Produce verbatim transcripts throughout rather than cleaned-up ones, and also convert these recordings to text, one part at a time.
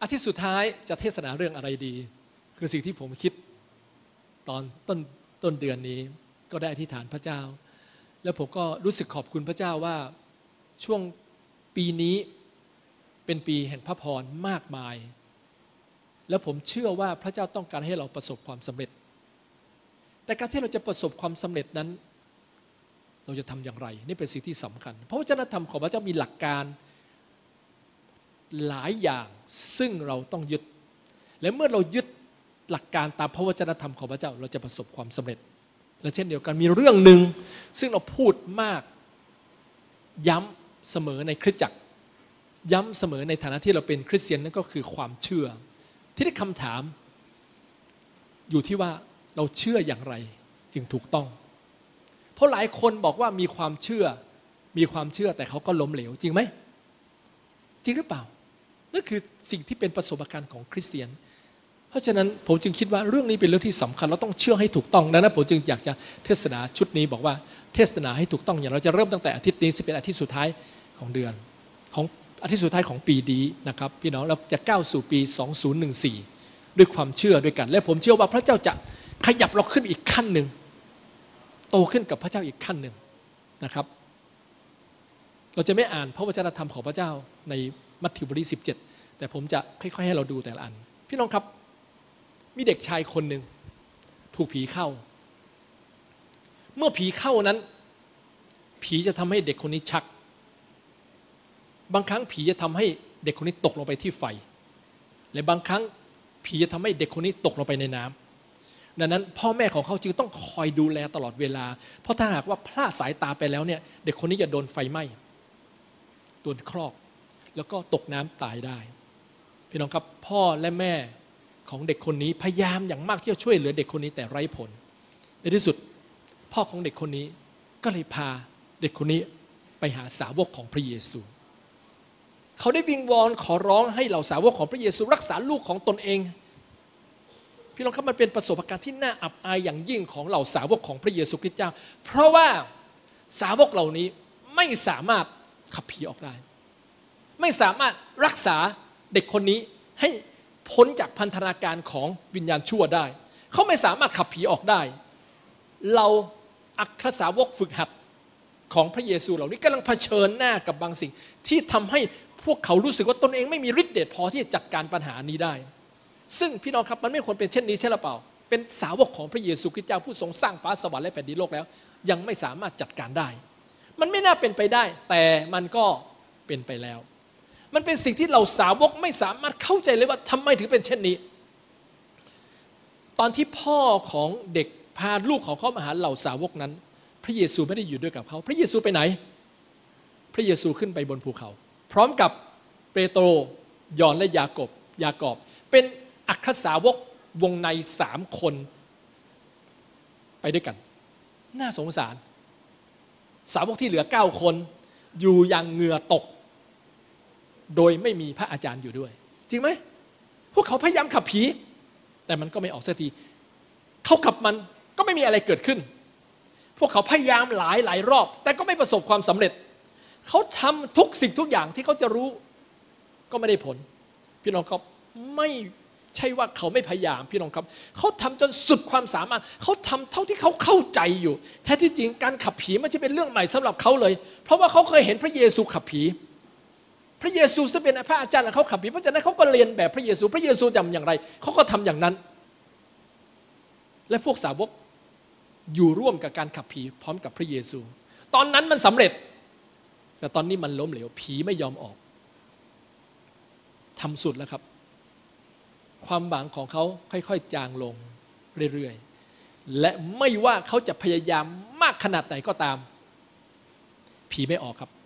อาทิตย์สุดท้ายจะเทศนาเรื่องอะไรดีคือสิ่งที่ผมคิดตอนต้นต้นเดือนนี้ก็ได้อธิษฐานพระเจ้าแล้วผมก็รู้สึกขอบคุณพระเจ้าว่าช่วงปีนี้เป็นปีแห่งพระพรมากมายแล้วผมเชื่อว่าพระเจ้าต้องการให้เราประสบความสำเร็จแต่การที่เราจะประสบความสำเร็จนั้นเราจะทำอย่างไรนี่เป็นสิ่งที่สำคัญเพราะวจนะธรรมของพระเจ้ามีหลักการหลายอย่างซึ่งเราต้องยึดและเมื่อเรายึดหลักการตามพระวจนะธรรมของพระเจ้าเราจะประสบความสำเร็จและเช่นเดียวกันมีเรื่องหนึ่งซึ่งเราพูดมากย้ำเสมอในคริสตจักรย้ำเสมอในฐานะที่เราเป็นคริสเตียนนั่นก็คือความเชื่อที่ได้คำถามอยู่ที่ว่าเราเชื่ออย่างไรจึงถูกต้องเพราะหลายคนบอกว่ามีความเชื่อมีความเชื่อแต่เขาก็ล้มเหลวจริงไหมจริงหรือเปล่านั่นคือสิ่งที่เป็นประสบการณ์ของคริสเตียนเพราะฉะนั้นผมจึงคิดว่าเรื่องนี้เป็นเรื่องที่สำคัญเราต้องเชื่อให้ถูกต้องดังนั้นผมจึงอยากจะเทศนาชุดนี้บอกว่าเทศนาให้ถูกต้องอย่างเราจะเริ่มตั้งแต่อาทิตย์นี้จะเป็นอาทิตย์สุดท้ายของเดือนของอาทิตย์สุดท้ายของปีนี้นะครับพี่น้องเราจะก้าวสู่ปีสองพันสิบสี่ด้วยความเชื่อด้วยกันและผมเชื่อว่าพระเจ้าจะขยับเราขึ้นอีกขั้นหนึ่งโตขึ้นกับพระเจ้าอีกขั้นหนึ่งนะครับเราจะไม่อ่านพระวจนะธรรมของพระเจ้าในมัทธิวบทที่สิบเจ็ดแต่ผมจะค่อยๆให้เราดูแต่ละอันพี่น้องครับมีเด็กชายคนหนึ่งถูกผีเข้าเมื่อผีเข้านั้นผีจะทำให้เด็กคนนี้ชักบางครั้งผีจะทำให้เด็กคนนี้ตกลงไปที่ไฟและบางครั้งผีจะทำให้เด็กคนนี้ตกลงไปในน้ำดังนั้นพ่อแม่ของเขาจึงต้องคอยดูแลตลอดเวลาเพราะถ้าหากว่าพลาดสายตาไปแล้วเนี่ยเด็กคนนี้จะโดนไฟไหม้โดนคลอกแล้วก็ตกน้ำตายได้พี่น้องครับพ่อและแม่ของเด็กคนนี้พยายามอย่างมากที่จะช่วยเหลือเด็กคนนี้แต่ไร้ผลในที่สุดพ่อของเด็กคนนี้ก็เลยพาเด็กคนนี้ไปหาสาวกของพระเยซูเขาได้วิงวอนขอร้องให้เหล่าสาวกของพระเยซูรักษาลูกของตนเองพี่น้องครับมันเป็นประสบการณ์ที่น่าอับอายอย่างยิ่งของเหล่าสาวกของพระเยซูคริสต์เจ้าเพราะว่าสาวกเหล่านี้ไม่สามารถขับผีออกได้ไม่สามารถรักษาเด็กคนนี้ให้พ้นจากพันธนาการของวิญญาณชั่วได้เขาไม่สามารถขับผีออกได้เราอัครสาวกฝึกหัดของพระเยซูเหล่านี้กำลังเผชิญหน้ากับบางสิ่งที่ทำให้พวกเขารู้สึกว่าตนเองไม่มีฤทธิ์เดชพอที่จะจัดการปัญหานี้ได้ซึ่งพี่น้องครับมันไม่ควรเป็นเช่นนี้ใช่หรือเปล่าเป็นสาวกของพระเยซูคริสต์เจ้าผู้ทรงสร้างฟ้าสวรรค์และแผ่นดินโลกแล้วยังไม่สามารถจัดการได้มันไม่น่าเป็นไปได้แต่มันก็เป็นไปแล้วมันเป็นสิ่งที่เราสาวกไม่สามารถเข้าใจเลยว่าทำไมถึงเป็นเช่นนี้ตอนที่พ่อของเด็กพาลูกของเขามาหาเหล่าสาวกนั้นพระเยซูไม่ได้อยู่ด้วยกับเขาพระเยซูไปไหนพระเยซูขึ้นไปบนภูเขาพร้อมกับเปโตรยอห์นและยากอบยากอบเป็นอัครสาวกวงในสามคนไปด้วยกันน่าสงสารสาวกที่เหลือเก้าคนอยู่อย่างเหงื่อตกโดยไม่มีพระอาจารย์อยู่ด้วยจริงไหมพวกเขาพยายามขับผีแต่มันก็ไม่ออกสักทีเขาขับมันก็ไม่มีอะไรเกิดขึ้นพวกเขาพยายามหลายหลายรอบแต่ก็ไม่ประสบความสำเร็จเขาทำทุกสิ่งทุกอย่างที่เขาจะรู้ก็ไม่ได้ผลพี่น้องครับไม่ใช่ว่าเขาไม่พยายามพี่น้องครับเขาทำจนสุดความสามารถเขาทำเท่าที่เขาเข้าใจอยู่แท้ที่จริงการขับผีไม่ใช่เป็นเรื่องใหม่สำหรับเขาเลยเพราะว่าเขาเคยเห็นพระเยซูขับผีพระเยซูซึ่งเป็นพระอาจารย์ของเขาขับผีเพราะฉะนั้นเขาก็เรียนแบบพระเยซูพระเยซูทำอย่างไรเขาก็ทำอย่างนั้นและพวกสาวกอยู่ร่วมกับการขับผีพร้อมกับพระเยซูตอนนั้นมันสำเร็จแต่ตอนนี้มันล้มเหลวผีไม่ยอมออกทำสุดแล้วครับความหวังของเขาค่อยๆจางลงเรื่อยๆและไม่ว่าเขาจะพยายามมากขนาดไหนก็ตามผีไม่ออกครับ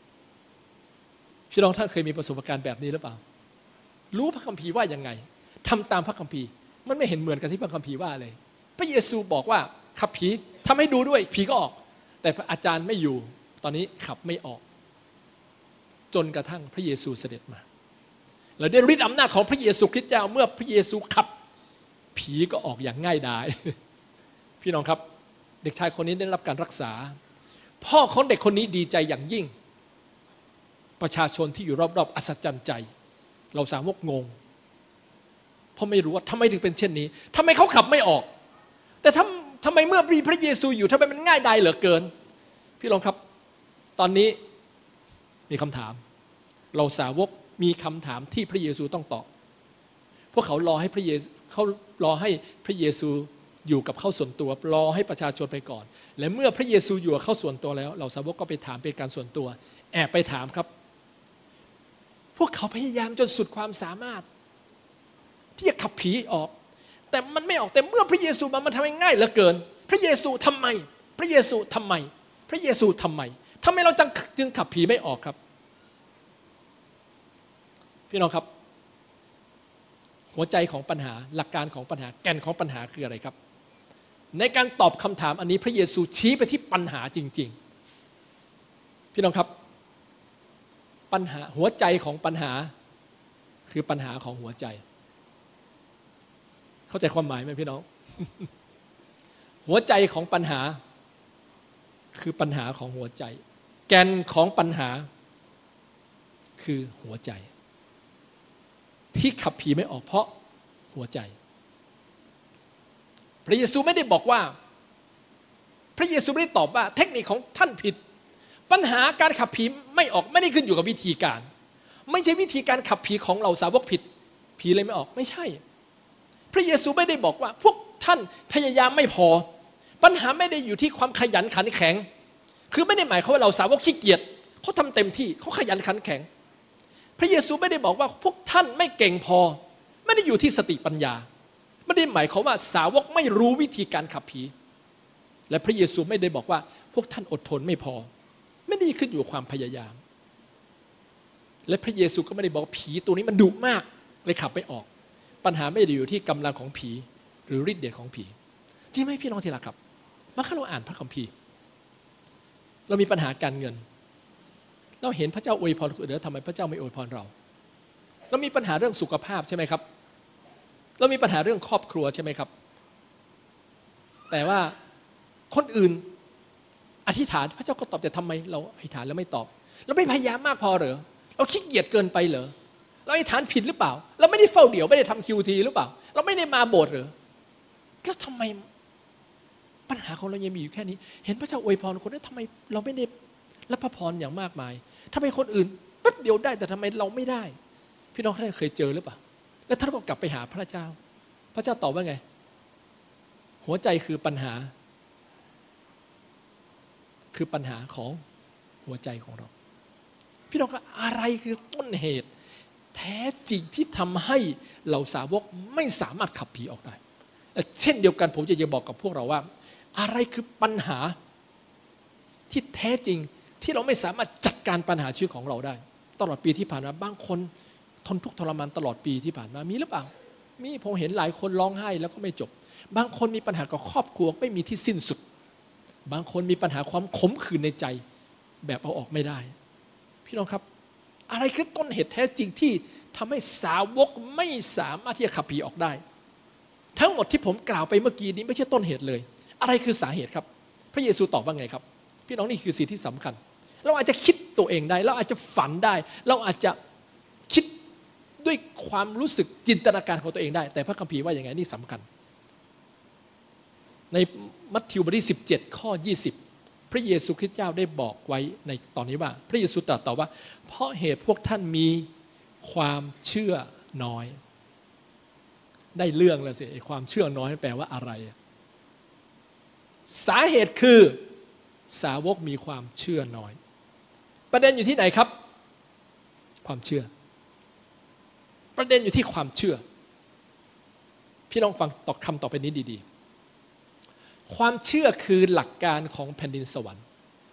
พี่น้องท่านเคยมีประสบการณ์แบบนี้หรือเปล่ารู้พระคัมภีร์ว่ายังไงทำตามพระคัมภีร์มันไม่เห็นเหมือนกันที่พระคัมภีร์ว่าเลยพระเยซูบอกว่าขับผีทำให้ดูด้วยผีก็ออกแต่พระอาจารย์ไม่อยู่ตอนนี้ขับไม่ออกจนกระทั่งพระเยซูเสด็จมาและด้วยฤทธิ์อำนาจของพระเยซูคริสต์เจ้าเมื่อพระเยซูขับผีก็ออกอย่างง่ายดายพี่น้องครับเด็กชายคนนี้ได้รับการรักษาพ่อของเด็กคนนี้ดีใจอย่างยิ่งประชาชนที่อยู่รอบๆอัศจรรย์ใจเราสาวกงงเพราะไม่รู้ว่าทำไมถึงเป็นเช่นนี้ทำไมเขาขับไม่ออกแต่ทำทำไมเมื่อมีพระเยซูอยู่ทำไมมันง่ายดายเหลือเกินพี่น้องครับตอนนี้มีคำถามเราสาวกมีคำถามที่พระเยซูต้องตอบพวกเขารอให้พระเยซูเขารอให้พระเยซูอยู่กับเขาส่วนตัวรอให้ประชาชนไปก่อนและเมื่อพระเยซูอยู่กับเขาส่วนตัวแล้วเราสาวกก็ไปถามเป็นการส่วนตัวแอบไปถามครับพวกเขาพยายามจนสุดความสามารถที่จะขับผีออกแต่มันไม่ออกแต่เมื่อพระเยซูมามันทำให้ง่ายเหลือเกินพระเยซูทำไมพระเยซูทำไมพระเยซูทำไมทำไมเราจึงขับผีไม่ออกครับพี่น้องครับหัวใจของปัญหาหลักการของปัญหาแก่นของปัญหาคืออะไรครับในการตอบคำถามอันนี้พระเยซูชี้ไปที่ปัญหาจริงๆพี่น้องครับปัญหาหัวใจของปัญหาคือปัญหาของหัวใจเข้าใจความหมายไหมพี่น้อง หัวใจของปัญหาคือปัญหาของหัวใจแก่นของปัญหาคือหัวใจที่ขับผีไม่ออกเพราะหัวใจพระเยซูไม่ได้บอกว่าพระเยซูไม่ได้ตอบว่าเทคนิคของท่านผิดปัญหาการขับผีไม่ออกไม่ได้ขึ้นอยู่กับวิธีการไม่ใช่วิธีการขับผีของเราสาวกผิดผีเลยไม่ออกไม่ใช่พระเยซูไม่ได้บอกว่าพวกท่านพยายามไม่พอปัญหาไม่ได้อยู่ที่ความขยันขันแข็งคือไม่ได้หมายความว่าเราสาวกขี้เกียจเขาทำเต็มที่เขาขยันขันแข็งพระเยซูไม่ได้บอกว่าพวกท่านไม่เก่งพอไม่ได้อยู่ที่สติปัญญาไม่ได้หมายความว่าสาวกไม่รู้วิธีการขับผีและพระเยซูไม่ได้บอกว่าพวกท่านอดทนไม่พอไม่ได้ขึ้นอยู่กับความพยายามและพระเยซูก็ไม่ได้บอกผีตัวนี้มันดุมากเลยขับไม่ออกปัญหาไม่ได้อยู่ที่กำลังของผีหรือฤทธิ์เดชของผีจริงไหมพี่น้องที่รักครับเมื่อเราอ่านพระคัมภีร์เรามีปัญหาการเงินเราเห็นพระเจ้าอวยพรคนอื่นแล้วทำไมพระเจ้าไม่อวยพรเราเรามีปัญหาเรื่องสุขภาพใช่ไหมครับเรามีปัญหาเรื่องครอบครัวใช่ไหมครับแต่ว่าคนอื่นอธิษฐานพระเจ้าก็ตอบแต่ทำไมเราอธิษฐานแล้วไม่ตอบเราไม่พยายามมากพอเหรอเราขี้เกียจเกินไปเหรอเราอธิษฐานผิดหรือเปล่าเราไม่ได้เฝ้าเดี่ยวไม่ได้ทำคิวทีหรือเปล่าเราไม่ได้มาโบสถ์เหรอแล้วทำไมปัญหาของเรายังมีอยู่แค่นี้เห็นพระเจ้าอวยพรคนนั้นทำไมเราไม่ได้รับพระพรอย่างมากมายทำไมคนอื่นแป๊บเดียวได้แต่ทำไมเราไม่ได้พี่น้องท่านเคยเจอหรือเปล่าแล้วท่านก็กลับไปหาพระเจ้าพระเจ้าตอบว่าไงหัวใจคือปัญหาคือปัญหาของหัวใจของเราพี่น้องก็อะไรคือต้นเหตุแท้จริงที่ทำให้เหล่าสาวกไม่สามารถขับผีออกได้เช่นเดียวกันผมจะจะบอกกับพวกเราว่าอะไรคือปัญหาที่แท้จริงที่เราไม่สามารถจัดการปัญหาชีวิตของเราได้ตลอดปีที่ผ่านมาบางคนทนทุกข์ทรมานตลอดปีที่ผ่านมามีหรือเปล่ามีผมเห็นหลายคนร้องไห้แล้วก็ไม่จบบางคนมีปัญหากับครอบครัวไม่มีที่สิ้นสุดบางคนมีปัญหาความขมขื่นในใจแบบเอาออกไม่ได้พี่น้องครับอะไรคือต้นเหตุแท้จริงที่ทำให้สาวกไม่สามารถที่จะขับผีออกได้ทั้งหมดที่ผมกล่าวไปเมื่อกี้นี้ไม่ใช่ต้นเหตุเลยอะไรคือสาเหตุครับพระเยซูตอบว่าไงครับพี่น้องนี่คือสิ่งที่สำคัญเราอาจจะคิดตัวเองได้เราอาจจะฝันได้เราอาจจะคิดด้วยความรู้สึกจินตนาการของตัวเองได้แต่พระคัมภีร์ว่าอย่างไงนี่สำคัญในมัทธิวบทที่สิบเจ็ดข้อยี่สิบพระเยซูคริสต์เจ้าได้บอกไว้ในตอนนี้ว่าพระเยซูตรัสต่อว่าเพราะเหตุพวกท่านมีความเชื่อน้อยได้เรื่องแล้วสิความเชื่อน้อยแปลว่าอะไรสาเหตุคือสาวกมีความเชื่อน้อยประเด็นอยู่ที่ไหนครับความเชื่อประเด็นอยู่ที่ความเชื่อพี่ลองฟังตอบคำต่อไปนี้ดีๆความเชื่อคือหลักการของแผ่นดินสวรรค์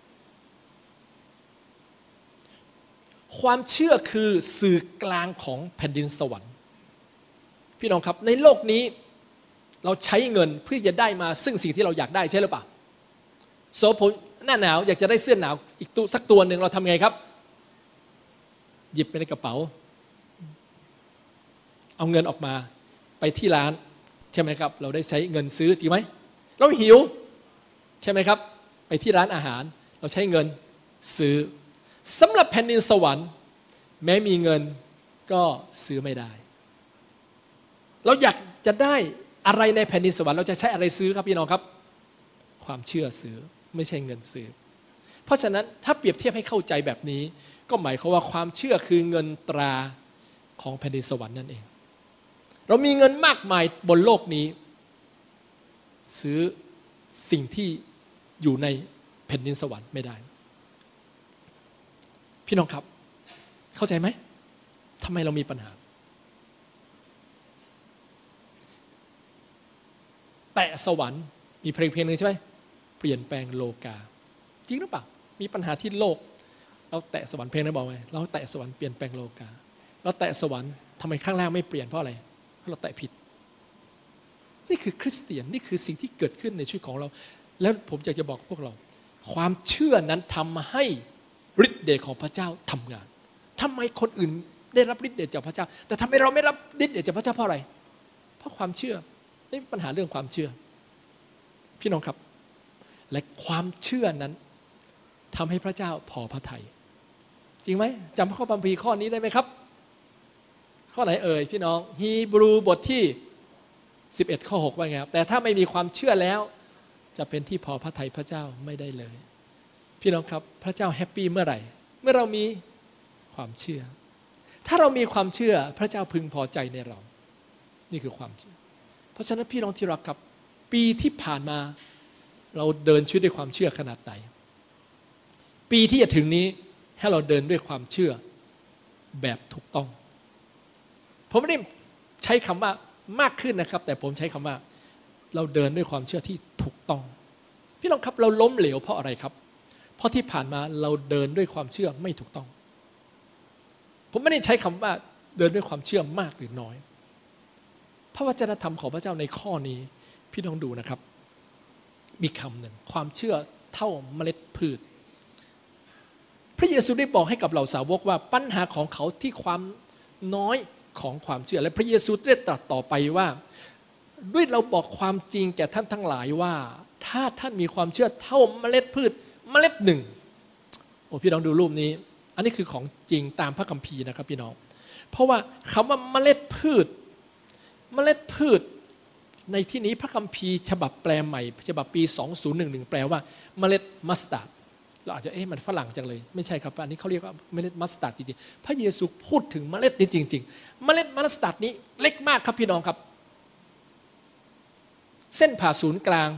ความเชื่อคือสื่อกลางของแผ่นดินสวรรค์พี่น้องครับในโลกนี้เราใช้เงินเพื่อจะได้มาซึ่งสิ่งที่เราอยากได้ใช่หรือเปล่าโสพลหน้าหนาวอยากจะได้เสื้อหนาวอีกตัวสักตัวหนึ่งเราทำไงครับหยิบไปในกระเป๋าเอาเงินออกมาไปที่ร้านใช่ไหมครับเราได้ใช้เงินซื้อจริงไหมเราหิวใช่ไหมครับไปที่ร้านอาหารเราใช้เงินซื้อสำหรับแผ่นดินสวรรค์แม้มีเงินก็ซื้อไม่ได้เราอยากจะได้อะไรในแผ่นดินสวรรค์เราจะใช้อะไรซื้อครับพี่น้องครับความเชื่อซื้อไม่ใช่เงินซื้อเพราะฉะนั้นถ้าเปรียบเทียบให้เข้าใจแบบนี้ก็หมายความว่าความเชื่อคือเงินตราของแผ่นดินสวรรค์นั่นเองเรามีเงินมากมายบนโลกนี้ซื้อสิ่งที่อยู่ในแผ่นดินสวรรค์ไม่ได้พี่น้องครับเข้าใจไหมทำไมเรามีปัญหาแต่สวรรค์มีเพลงเพลงหนึ่งใช่ไหมเปลี่ยนแปลงโลกาจริงหรือเปล่ามีปัญหาที่โลกเราแตะสวรรค์เพลงนั้นบอกไงเราแตะสวรรค์เปลี่ยนแปลงโลกาเราแตะสวรรค์ทำไมข้างล่างไม่เปลี่ยนเพราะอะไรเพราะเราแตะผิดนี่คือคริสเตียนนี่คือสิ่งที่เกิดขึ้นในชีวิตของเราแล้วผมอยากจะบอกพวกเราความเชื่อนั้นทำให้ฤทธิ์เดชของพระเจ้าทำงานทำไมคนอื่นได้รับฤทธิ์เดชจากพระเจ้าแต่ทำไมเราไม่รับฤทธิ์เดชจากพระเจ้าเพราะอะไรเพราะความเชื่อนี่ปัญหาเรื่องความเชื่อพี่น้องครับและความเชื่อนั้นทำให้พระเจ้าพอพระทัยจริงไหมจำข้อบัมพีข้อนี้ได้ไหมครับข้อไหนเอ่ยพี่น้องฮีบรูบทที่สิบเอ็ดข้อหกว่าไงครับแต่ถ้าไม่มีความเชื่อแล้วจะเป็นที่พอพระทัยพระเจ้าไม่ได้เลยพี่น้องครับพระเจ้าแฮปปี้เมื่อไหร่เมื่อเรามีความเชื่อถ้าเรามีความเชื่อพระเจ้าพึงพอใจในเรานี่คือความเชื่อเพราะฉะนั้นพี่น้องที่รักครับปีที่ผ่านมาเราเดินชีวิตด้วยความเชื่อขนาดไหนปีที่จะถึงนี้ให้เราเดินด้วยความเชื่อแบบถูกต้องผมไม่ได้ใช้คำว่ามากขึ้นนะครับแต่ผมใช้คำว่าเราเดินด้วยความเชื่อที่ถูกต้องพี่น้องครับเราล้มเหลวเพราะอะไรครับเพราะที่ผ่านมาเราเดินด้วยความเชื่อไม่ถูกต้องผมไม่ได้ใช้คำว่าเดินด้วยความเชื่อมากหรือน้อยพระวจนะธรรมของพระเจ้าในข้อนี้พี่น้องดูนะครับมีคำหนึ่งความเชื่อเท่าเมล็ดพืชพระเยซูได้บอกให้กับเหล่าสาวกว่าปัญหาของเขาที่ความน้อยของความเชื่อและพระเยซูได้ตรัสต่อไปว่าด้วยเราบอกความจริงแก่ท่านทั้งหลายว่าถ้าท่านมีความเชื่อเท่าเมล็ดพืชเมล็ดหนึ่งโอ้พี่น้องดูรูปนี้อันนี้คือของจริงตามพระคัมภีร์นะครับพี่น้องเพราะว่าคำว่าเมล็ดพืชเมล็ดพืชในที่นี้พระคัมภีร์ฉบับแปลใหม่ฉบับปีสองพันสิบเอ็ดแปลว่าเมล็ดมัสตาร์ดเราอาจจะเอ๊ะมันฝรั่งจังเลยไม่ใช่ครับอันนี้เขาเรียกว่าเมล็ดมัสตาร์ดจริงๆพระเยซูพูดถึงเมล็ดนี้จริงๆเมล็ดมัสตาร์ดนี้เล็กมากครับพี่น้องครับเส้นผ่าศูนย์กลาง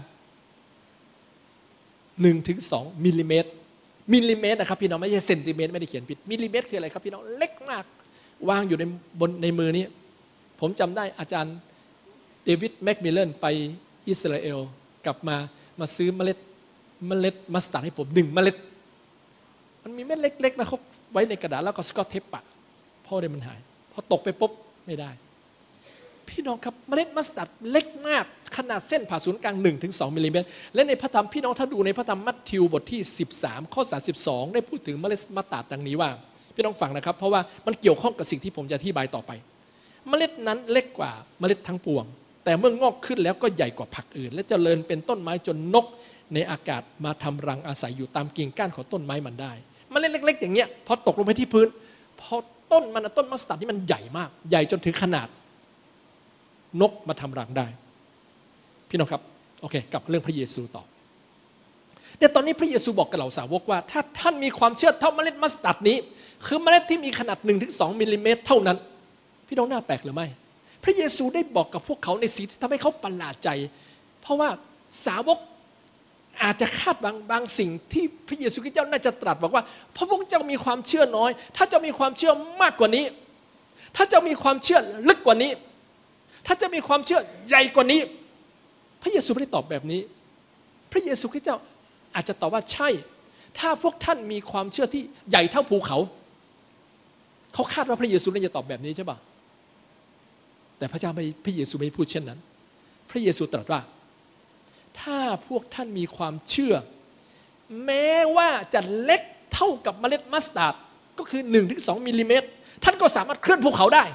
หนึ่งถึงสอง มิลลิเมตรมิลลิเมตรนะครับพี่น้องไม่ใช่เซนติเมตรไม่ได้เขียนผิดมิลลิเมตรคืออะไรครับพี่น้องเล็กมากวางอยู่ในบนในมือนี้ผมจำได้อาจารย์เดวิดแมคมิลเลนไปอิสราเอลกลับมามาซื้อเมล็ดเมล็ดมัสตาร์ดให้ผมหนึ่งเมล็ดมันมีเม็ดเล็กๆนะเขาไว้ในกระดาษแล้วก็สกอตเทปปะพอเดี๋ยวมันหายพอตกไปปุ๊บไม่ได้พี่น้องครับเมล็ดมัสตาร์ดเล็กมากขนาดเส้นผ่าศูนย์กลาง หนึ่งถึงสอง มิลลิเมตรและในพระธรรมพี่น้องถ้าดูในพระธรรมมัทธิวบทที่สิบสามข้อสามสิบสองได้พูดถึงเมล็ดมัสตาร์ดดังนี้ว่าพี่น้องฟังนะครับเพราะว่ามันเกี่ยวข้องกับสิ่งที่ผมจะอธิบายต่อไปเมล็ดนั้นเล็กกว่าเมล็ดทั้งปวงแต่เมื่องอกขึ้นแล้วก็ใหญ่กว่าผักอื่นและเจริญเป็นต้นไม้จนนกในอากาศมาทำรังอาศัยอยู่ตามกิ่งก้านของต้นไม้มันได้เมล็ดเล็กๆอย่างเงี้ยพอตกลงไปที่พื้นพอต้นมันต้นมัสตาร์ดนี่มันใหญ่มากใหญ่จนถึงขนาดนกมาทำรังได้พี่น้องครับโอเคกลับเรื่องพระเยซูต่อแต่ตอนนี้พระเยซูบอกกับเหล่าสาวกว่าถ้าท่านมีความเชื่อเท่าเมล็ดมัสตาร์ดนี้คือเมล็ดที่มีขนาด หนึ่งถึงสอง มิลลิเมตรเท่านั้นพี่น้องน่าแปลกหรือไม่พระเยซูได้บอกกับพวกเขาในสิ่งที่ทำให้เขาประหลาดใจเพราะว่าสาวกอาจจะคาดบางบางสิ่งที่พระเยซูคริสต์เจ้าน่าจะตรัสบอกว่าเพราะพวกเจ้ามีความเชื่อน้อยถ้าเจ้ามีความเชื่อมากกว่านี้ถ้าเจ้ามีความเชื่อลึกกว่านี้ถ้าเจ้ามีความเชื่อใหญ่กว่านี้พระเยซูไม่ได้ตอบแบบนี้พระเยซูคริสต์เจ้าอาจจะตอบว่าใช่ถ้าพวกท่านมีความเชื่อที่ใหญ่เท่าภูเขาเขาคาดว่าพระเยซูน่าจะตอบแบบนี้ใช่ป่ะแต่พระเจ้าไม่พระเยซูไม่พูดเช่นนั้นพระเยซูตรัสว่าถ้าพวกท่านมีความเชื่อแม้ว่าจะเล็กเท่ากับเมล็ดมัสตาร์ดก็คือ หนึ่งถึงสอง มิลลิเมตรท่านก็สามารถเคลื่อนภูเขาได้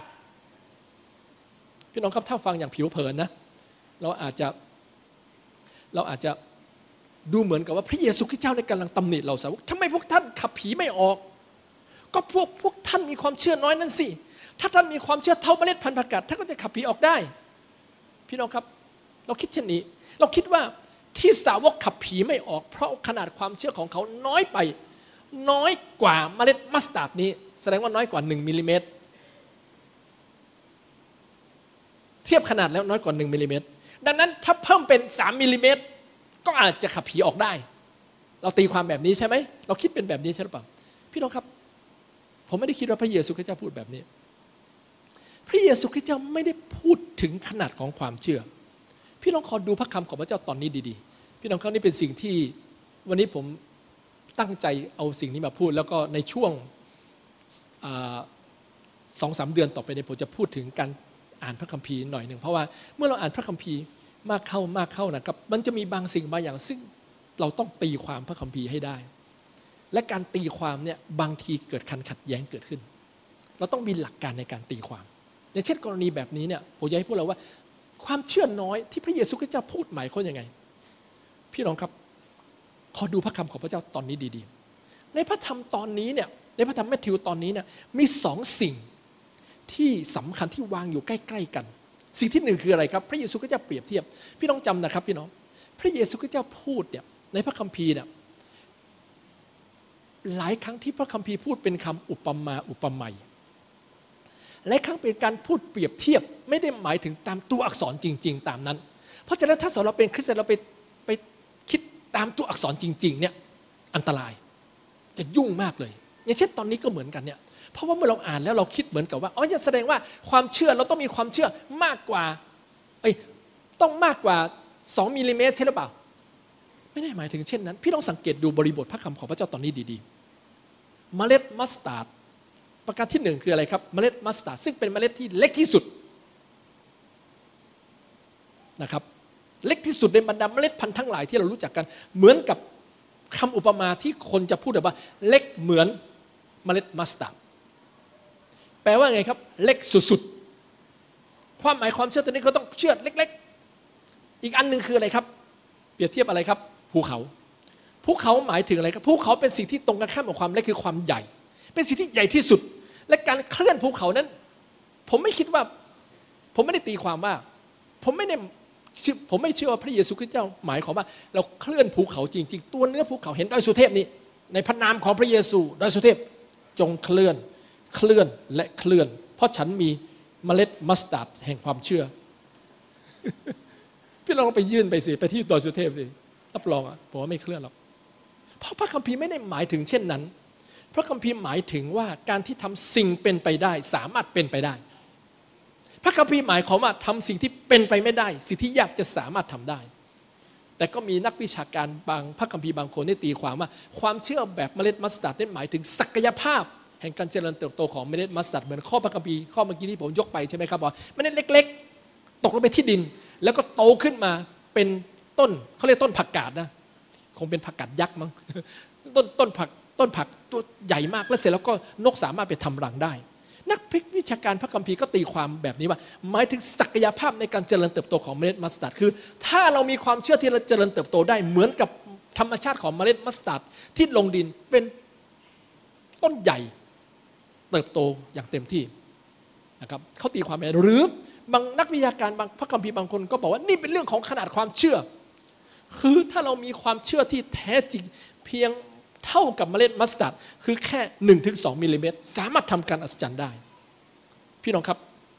พี่น้องครับถ้าฟังอย่างผิวเผินนะเราอาจจะเราอาจจะดูเหมือนกับว่าพระเยซูคริสต์เจ้าในกำลังตำหนิเราสาวกทำไมพวกท่านขับผีไม่ออกก็พวกพวกท่านมีความเชื่อน้อยนั่นสิถ้าท่านมีความเชื่อเท่าเมล็ดพันธุ์ผักกาดท่านก็จะขับผีออกได้พี่น้องครับเราคิดเช่นนี้เราคิดว่าที่สาวกขับผีไม่ออกเพราะขนาดความเชื่อของเขาน้อยไปน้อยกว่าเมล็ดมัสตาร์ดนี้แสดงว่าน้อยกว่าหนึ่งมิลลิเมตรเทียบขนาดแล้วน้อยกว่าหนึ่งมิลลิเมตรดังนั้นถ้าเพิ่มเป็นสามมิลลิเมตรก็อาจจะขับผีออกได้เราตีความแบบนี้ใช่ไหมเราคิดเป็นแบบนี้ใช่หรือเปล่าพี่น้องครับผมไม่ได้คิดว่าพระเยซูคริสต์เจ้าพูดแบบนี้พระเยซูคริสต์เจ้าไม่ได้พูดถึงขนาดของความเชื่อพี่น้องขอดูพระคำของพระเจ้าตอนนี้ดีๆพี่น้องครับนี่เป็นสิ่งที่วันนี้ผมตั้งใจเอาสิ่งนี้มาพูดแล้วก็ในช่วงสองสามเดือนต่อไปนี้ผมจะพูดถึงการอ่านพระคัมภีร์หน่อยหนึ่งเพราะว่าเมื่อเราอ่านพระคัมภีร์มากเข้ามากเข้านะครับมันจะมีบางสิ่งบางอย่างซึ่งเราต้องตีความพระคัมภีร์ให้ได้และการตีความเนี่ยบางทีเกิดขัดขัดแย้งเกิดขึ้นเราต้องมีหลักการในการตีความอย่างเช่นกรณีแบบนี้เนี่ยผมอยากให้พวกเราว่าความเชื่อน้อยที่พระเยซูคริสต์เจ้าพูดหมายความยังไงพี่น้องครับขอดูพระคำของพระเจ้าตอนนี้ดีๆในพระธรรมตอนนี้เนี่ยในพระธรรมมัทธิวตอนนี้เนี่ยมีสองสิ่งที่สำคัญที่วางอยู่ใกล้ๆกันสิ่งที่หนึ่งคืออะไรครับพระเยซูคริสต์เจ้าเปรียบเทียบพี่น้องจำนะครับพี่น้องพระเยซูคริสต์เจ้าพูดเนี่ยในพระคัมภีร์เนี่ยหลายครั้งที่พระคัมภีร์พูดเป็นคำอุปมาอุปไมยและครั้งเป็นการพูดเปรียบเทียบไม่ได้หมายถึงตามตัวอักษรจริงๆตามนั้นเพราะฉะนั้นถ้าสมมติเราเป็นคริสเตียนเราไปไปคิดตามตัวอักษรจริงๆเนี่ยอันตรายจะยุ่งมากเลยอย่างเช่นตอนนี้ก็เหมือนกันเนี่ยเพราะว่าเมื่อเราอ่านแล้วเราคิดเหมือนกับว่าอ๋อจะแสดงว่าความเชื่อเราต้องมีความเชื่อมากกว่าเอ้ยต้องมากกว่าสองมิลลิเมตรใช่หรือเปล่าไม่ได้หมายถึงเช่นนั้นพี่ต้องสังเกตดูบริบทพระคำของพระเจ้าตอนนี้ดีๆเมล็ดมัสตาร์ดประการที่หนึ่งคืออะไรครับเมล็ดมัสตาร์ดซึ่งเป็นเมล็ดที่เล็กที่สุดนะครับเล็กที่สุดในบรรดาเมล็ดพันธุ์ทั้งหลายที่เรารู้จักกันเหมือนกับคำอุปมาที่คนจะพูดแบบว่าเล็กเหมือนเมล็ดมัสตาร์ดแปลว่าไงครับเล็กสุดๆความหมายความเชื่อตัวนี้เขาต้องเชื่อเล็กๆอีกอันนึงคืออะไรครับเปรียบเทียบอะไรครับภูเขาภูเขาหมายถึงอะไรครับภูเขาเป็นสิ่งที่ตรงกันข้ามกับความเล็กคือความใหญ่เป็นสิ่งที่ใหญ่ที่สุดและการเคลื่อนภูเขานั้นผมไม่คิดว่าผมไม่ได้ตีความว่าผมไม่ได้ผมไม่เชื่อว่าพระเยซูคริสต์เจ้าหมายความว่าเราเคลื่อนภูเขาจริงๆตัวเนื้อภูเขาเห็นดอยสุเทพนี้ในพระนามของพระเยซูดอยสุเทพจงเคลื่อนเคลื่อนและเคลื่อนเพราะฉันมีเมล็ดมัสตาร์ดแห่งความเชื่อ พี่ลองไปยื่นไปสิไปที่ดอยสุเทพสิรับรองอ่ะผมว่าไม่เคลื่อนหรอกเพราะพระคัมภีร์ไม่ได้หมายถึงเช่นนั้นพระคัมภีร์หมายถึงว่าการที่ทำสิ่งเป็นไปได้สามารถเป็นไปได้พระคัมภีร์หมายความว่าทำสิ่งที่เป็นไปไม่ได้สิ่งที่ยากจะสามารถทำได้แต่ก็มีนักวิชาการบางพระคัมภีร์บางคนได้ตีความว่าความเชื่อแบบเมล็ดมัสตาร์ดนั้นหมายถึงศักยภาพแห่งการเจริญเติบโตของเมล็ดมัสตาร์ดเหมือนข้อพระคัมภีร์ข้อเมื่อกี้ที่ผมยกไปใช่ไหมครับว่าเมล็ดเล็กๆตกลงไปที่ดินแล้วก็โตขึ้นมาเป็นต้นเขาเรียกต้นผักกาดนะคงเป็นผักกาดยักษ์มั้งต้นต้นผักต้นผักตัวใหญ่มากแล้วเสร็จแล้วก็นกสามารถไปทำรังได้นักวิชาการพระคัมภีร์ก็ตีความแบบนี้ว่าหมายถึงศักยภาพในการเจริญเติบโตของเมล็ดมัสตาร์ดคือถ้าเรามีความเชื่อที่เราเจริญเติบโตได้เหมือนกับธรรมชาติของเมล็ดมัสตาร์ดที่ลงดินเป็นต้นใหญ่เติบโตอย่างเต็มที่นะครับเขาตีความแบบหรือบางนักวิชาการบางพระคัมภีร์บางคนก็บอกว่านี่เป็นเรื่องของขนาดความเชื่อคือถ้าเรามีความเชื่อที่แท้จริงเพียงเท่ากับเมล็ดมัสตาร์ดคือแค่ หนึ่งถึงสอง มิลลิเมตรสามารถทำการอัศจรรย์ได้พี่น้องครับ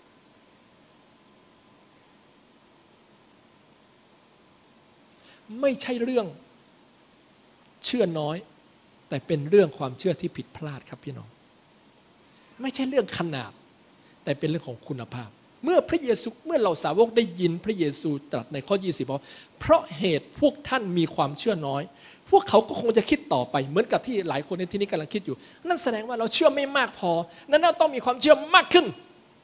ไม่ใช่เรื่องเชื่อน้อยแต่เป็นเรื่องความเชื่อที่ผิดพลาดครับพี่น้องไม่ใช่เรื่องขนาดแต่เป็นเรื่องของคุณภาพเมื่อพระเยซูเมื่อเราสาวกได้ยินพระเยซูตรัสในข้อยี่สิบบอกเพราะเหตุพวกท่านมีความเชื่อน้อยพวกเขาก็คงจะคิดต่อไปเหมือนกับที่หลายคนในที่นี้กำลังคิดอยู่นั่นแสดงว่าเราเชื่อไม่มากพอนั้นเราต้องมีความเชื่อมากขึ้น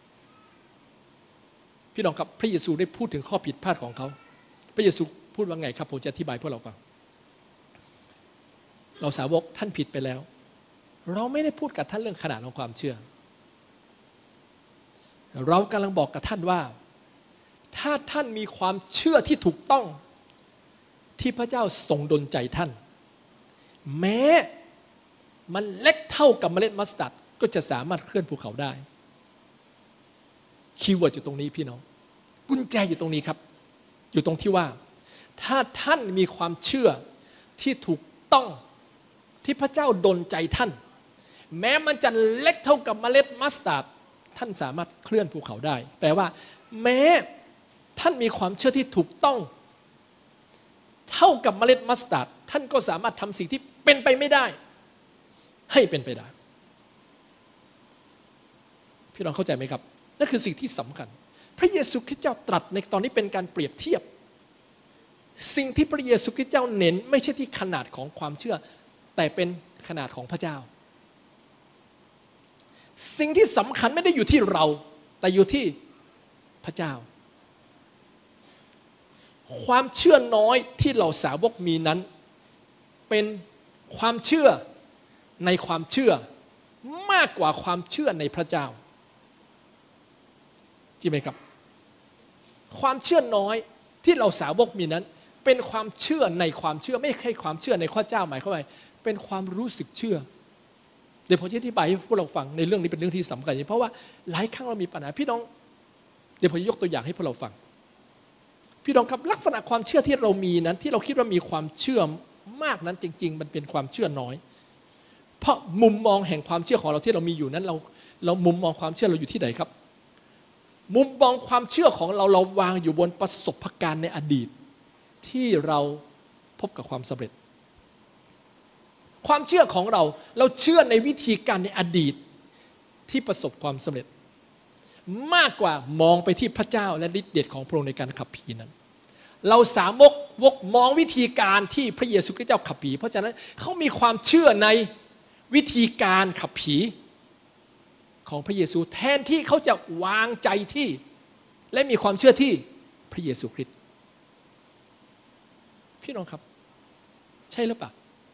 พี่น้องครับพระเยซูได้พูดถึงข้อผิดพลาดของเขาพระเยซูพูดว่าไงครับผมจะอธิบายพวกเราฟังเราสาวกท่านผิดไปแล้วเราไม่ได้พูดกับท่านเรื่องขนาดของความเชื่อเรากำลังบอกกับท่านว่าถ้าท่านมีความเชื่อที่ถูกต้องที่พระเจ้าทรงดลใจท่านแม้มันเล็กเท่ากับเมล็ดมัสตาร์ดก็จะสามารถเคลื่อนภูเขาได้คีย์เวิร์ดอยู่ตรงนี้พี่น้องกุญแจอยู่ตรงนี้ครับอยู่ตรงที่ว่าถ้าท่านมีความเชื่อที่ถูกต้องที่พระเจ้าดลใจท่านแม้มันจะเล็กเท่ากับเมล็ดมัสตาร์ดท่านสามารถเคลื่อนภูเขาได้แปลว่าแม้ท่านมีความเชื่อที่ถูกต้องเท่ากับเมล็ดมัสตาร์ดท่านก็สามารถทำสิ่งที่เป็นไปไม่ได้ให้เป็นไปได้พี่น้องเข้าใจไหมครับนั่นคือสิ่งที่สำคัญพระเยซูคริสต์เจ้าตรัสในตอนนี้เป็นการเปรียบเทียบสิ่งที่พระเยซูคริสต์เจ้าเน้นไม่ใช่ที่ขนาดของความเชื่อแต่เป็นขนาดของพระเจ้าสิ่งที่สำคัญไม่ได้อยู่ที่เราแต่อยู่ที่พระเจ้าความเชื่อน้อยที่เราสาวกมีนั้นเป็นความเชื่อในความเชื่อมากกว่าความเชื่อในพระเจ้าจริงไหมครับความเชื่อน้อยที่เราสาวกมีนั้นเป็นความเชื่อในความเชื่อไม่ใช่ความเชื่อในพระเจ้าหมายความว่าเป็นความรู้สึกเชื่อเดี๋ยวผมจะอธิบายให้พวกเราฟังในเรื่องนี้เป็นเรื่องที่สำคัญเพราะว่าหลายครั้งเรามีปัญหาพี่น้องเดี๋ยวผมจะยกตัวอย่างให้พวกเราฟังพี่น้องครับลักษณะความเชื่อที่เรามีนั้นที่เราคิดว่ามีความเชื่อมากนั้นจริงๆมันเป็นความเชื่อน้อยเพราะมุมมองแห่งความเชื่อของเราที่เรามีอยู่นั้นเราเรามุมมองความเชื่อเราอยู่ที่ไหนครับมุมมองความเชื่อของเราเราวางอยู่บนประสบการณ์ในอดีตที่เราพบกับความสำเร็จความเชื่อของเราเราเชื่อในวิธีการในอดีตที่ประสบความสำเร็จมากกว่ามองไปที่พระเจ้าและฤทธิ์เดชของพระองค์ในการขับผีนั้นเราสามกวกมองวิธีการที่พระเยซูคริสต์เจ้าขับผีเพราะฉะนั้นเขามีความเชื่อในวิธีการขับผีของพระเยซูแทนที่เขาจะวางใจที่และมีความเชื่อที่พระเยซูคริสต์พี่น้องครับใช่หรือเปล่า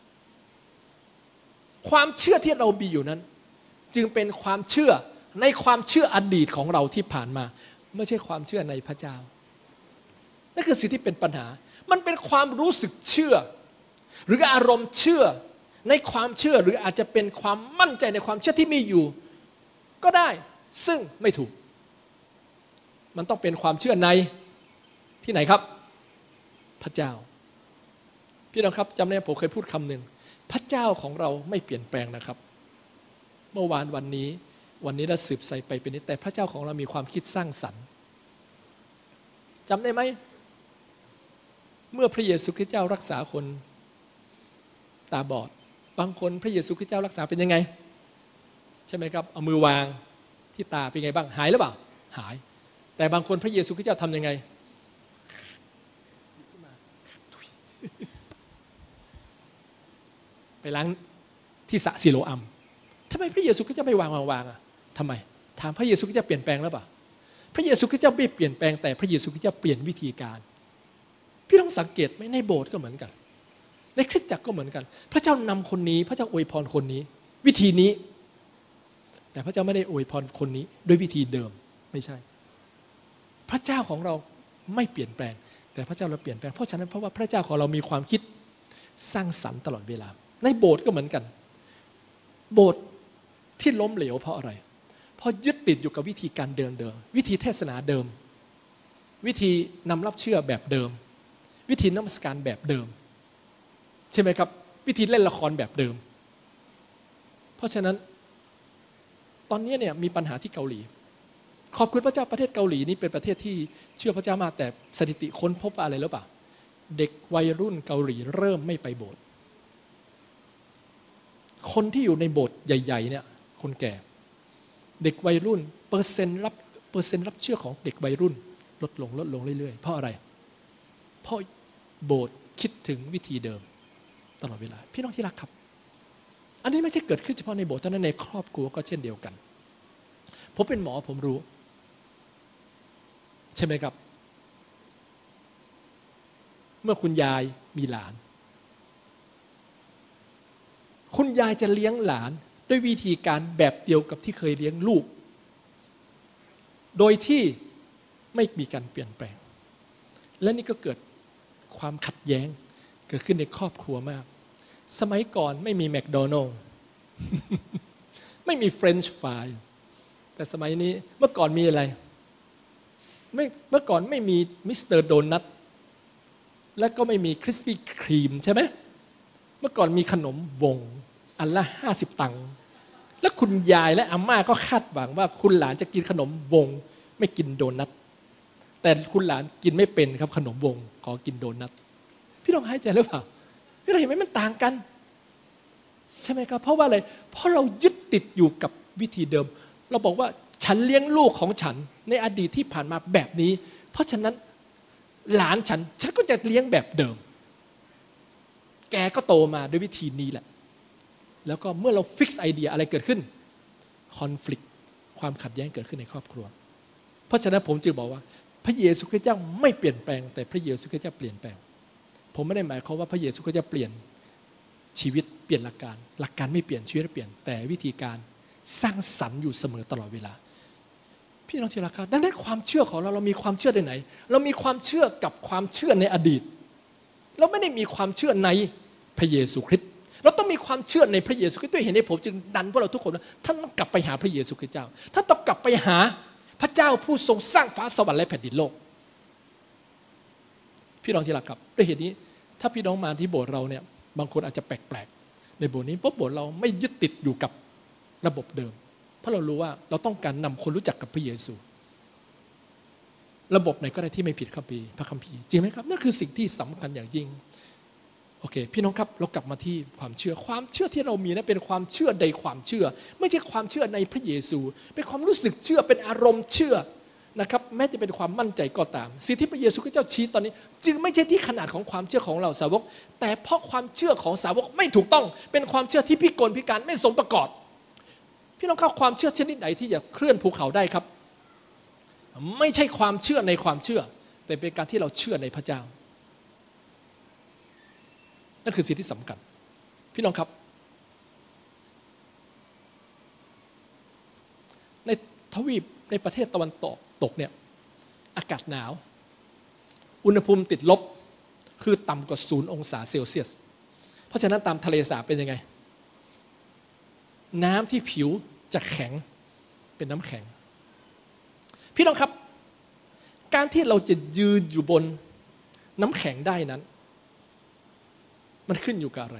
ความเชื่อที่เรามีอยู่นั้นจึงเป็นความเชื่อในความเชื่ออดีตของเราที่ผ่านมาไม่ใช่ความเชื่อในพระเจ้านั่นคือสิ่งที่เป็นปัญหามันเป็นความรู้สึกเชื่อหรืออารมณ์เชื่อในความเชื่อหรืออาจจะเป็นความมั่นใจในความเชื่อที่มีอยู่ก็ได้ซึ่งไม่ถูกมันต้องเป็นความเชื่อในที่ไหนครับพระเจ้าพี่น้องครับจำได้ผมเคยพูดคำหนึ่งพระเจ้าของเราไม่เปลี่ยนแปลงนะครับเมื่อวานวันนี้วันนี้เราสืบใส่ไปเป็นนี้แต่พระเจ้าของเรามีความคิดสร้างสรรค์จำได้ไหมเมื่อพระเยซูคริสต์เจ้ารักษาคนตาบอดบางคนพระเยซูคริสต์เจ้ารักษาเป็นยังไงใช่ไหมครับเอามือวางที่ตาเป็นไงบ้างหายหรือเปล่าหายแต่บางคนพระเยซูคริสต์เจ้าทำยังไงไปล้างที่สระซิโลอัมทำไมพระเยซูคริสต์เจ้าไม่วางวางวางอ่ะทำไมถามพระเยซูคริสต์เจ้าเปลี่ยนแปลงแล้วเปล่าพระเยซูคริสต์เจ้าไม่เปลี่ยนแปลงแต่พระเยซูคริสต์เจ้าเปลี่ยนวิธีการพี่ต้องสังเกตไหมในโบสถ์ก็เหมือนกันในคริสตจักรก็เหมือนกันพระเจ้านำคนนี้พระเจ้าอวยพรคนนี้วิธีนี้แต่พระเจ้าไม่ได้อวยพรคนนี้ด้วยวิธีเดิมไม่ใช่พระเจ้าของเราไม่เปลี่ยนแปลงแต่พระเจ้าเราเปลี่ยนแปลงเพราะฉะนั้นเพราะว่าพระเจ้าของเรามีความคิดสร้างสรรค์ตลอดเวลาในโบสถ์ก็เหมือนกันโบสถ์ที่ล้มเหลวเพราะอะไรเพราะยึดติดอยู่กับวิธีการเดิมเดิมวิธีเทศนาเดิมวิธีนำรับเชื่อแบบเดิมวิธีนมัสการแบบเดิมใช่ไหมครับวิธีเล่นละครแบบเดิมเพราะฉะนั้นตอนนี้เนี่ยมีปัญหาที่เกาหลีขอบคุณพระเจ้าประเทศเกาหลีนี่เป็นประเทศที่เชื่อพระเจ้ามากแต่สถิติค้นพบอะไรหรือเปล่าเด็กวัยรุ่นเกาหลีเริ่มไม่ไปโบสถ์คนที่อยู่ในโบสถ์ใหญ่ๆเนี่ยคนแก่เด็กวัยรุ่นเปอร์เซ็นต์รับเปอร์เซ็นต์รับเชื่อของเด็กวัยรุ่นลดลงลดลงเรื่อยๆเพราะอะไรเพราะโบสถ์คิดถึงวิธีเดิมตลอดเวลาพี่น้องที่รักครับอันนี้ไม่ใช่เกิดขึ้นเฉพาะในโบสถ์เท่านั้นในครอบครัวก็เช่นเดียวกันผมเป็นหมอผมรู้ใช่ไหมครับเมื่อคุณยายมีหลานคุณยายจะเลี้ยงหลานด้วยวิธีการแบบเดียวกับที่เคยเลี้ยงลูกโดยที่ไม่มีการเปลี่ยนแปลงและนี่ก็เกิดความขัดแย้งเกิดขึ้นในครอบครัวมากสมัยก่อนไม่มีแมคโดนัลด์ไม่มีเฟรนช์ฟรายแต่สมัยนี้เมื่อก่อนมีอะไรไม่เมื่อก่อนไม่มีมิสเตอร์โดนัทและก็ไม่มีคริสปี้ครีมใช่ไหมเมื่อก่อนมีขนมวงอันละห้าสิบตังค์แล้วคุณยายและอาม่าก็คาดหวังว่าคุณหลานจะกินขนมวงไม่กินโดนัทแต่คุณหลานกินไม่เป็นครับขนมวงขอกินโดนัทพี่น้องให้ใจหรือเปล่าพี่เราเห็นไหมมันต่างกันใช่ไหมครับเพราะว่าอะไรเพราะเรายึดติดอยู่กับวิธีเดิมเราบอกว่าฉันเลี้ยงลูกของฉันในอดีตที่ผ่านมาแบบนี้เพราะฉะนั้นหลานฉันฉันก็จะเลี้ยงแบบเดิมแกก็โตมาด้วยวิธีนี้แหละแล้วก็เมื่อเราฟิกซ์ไอเดียอะไรเกิดขึ้นคอนฟลิกต์ความขัดแย้งเกิดขึ้นในครอบครัวเพราะฉะนั้นผมจึงบอกว่าพระเยซูคริสต์เจ้าไม่เปลี่ยนแปลงแต่พระเยซูคริสต์เจ้าเปลี่ยนแปลงผมไม่ได้หมายความว่าพระเยซูคริสต์เจ้าเปลี่ยนชีวิตเปลี่ยนหลักการหลักการไม่เปลี่ยนชีวิตไม่เปลี่ยนแต่วิธีการสร้างสรรค์อยู่เสมอตลอดเวลาพี่น้องที่รักครับดังนั้นความเชื่อของเราเรามีความเชื่อในไหนเรามีความเชื่อกับความเชื่อในอดีตเราไม่ได้มีความเชื่อในพระเยซูคริสต์เราต้องมีความเชื่อในพระเยซูคริสต์ด้วยเหตุนี้ผมจึงดันพวกเราทุกคนว่าท่านต้องกลับไปหาพระเยซูคริสต์เจ้าท่านต้องกลับไปหาพระเจ้าผู้ทรงสร้างฟ้าสวรรค์และแผ่นดินโลกพี่น้องที่รักครับด้วยเหตุนี้ถ้าพี่น้องมาที่โบสถ์เราเนี่ยบางคนอาจจะแปลกๆในโบสถ์นี้เพราะโบสถ์เราไม่ยึดติดอยู่กับระบบเดิมเพราะเรารู้ว่าเราต้องการนำคนรู้จักกับพระเยซูระบบไหนก็ได้ที่ไม่ผิดคัมภีร์พระคัมภีร์จริงไหมครับนั่นคือสิ่งที่สำคัญอย่างยิ่งโอเคพี่น้องครับเรากลับมาที่ความเชื่อความเชื่อที่เรามีนั้นเป็นความเชื่อในความเชื่อไม่ใช่ความเชื่อในพระเยซูเป็นความรู้สึกเชื่อเป็นอารมณ์เชื่อนะครับแม้จะเป็นความมั่นใจก็ตามสิ่งที่พระเยซูคริสต์เจ้าชี้ตอนนี้จึงไม่ใช่ที่ขนาดของความเชื่อของเราสาวกแต่เพราะความเชื่อของสาวกไม่ถูกต้องเป็นความเชื่อที่พิกลพิการไม่สมประกอบพี่น้องครับความเชื่อชนิดไหนที่จะเคลื่อนภูเขาได้ครับไม่ใช่ความเชื่อในความเชื่อแต่เป็นการที่เราเชื่อในพระเจ้านั่นคือสิ่งที่สำคัญพี่น้องครับในทวีปในประเทศตะวันตกตกเนี่ยอากาศหนาวอุณหภูมิติดลบคือต่ำกว่าศูนย์องศาเซลเซียสเพราะฉะนั้นตามทะเลสาบเป็นยังไงน้ำที่ผิวจะแข็งเป็นน้ำแข็งพี่น้องครับการที่เราจะยืนอยู่บนน้ำแข็งได้นั้นมันขึ้นอยู่กับอะไร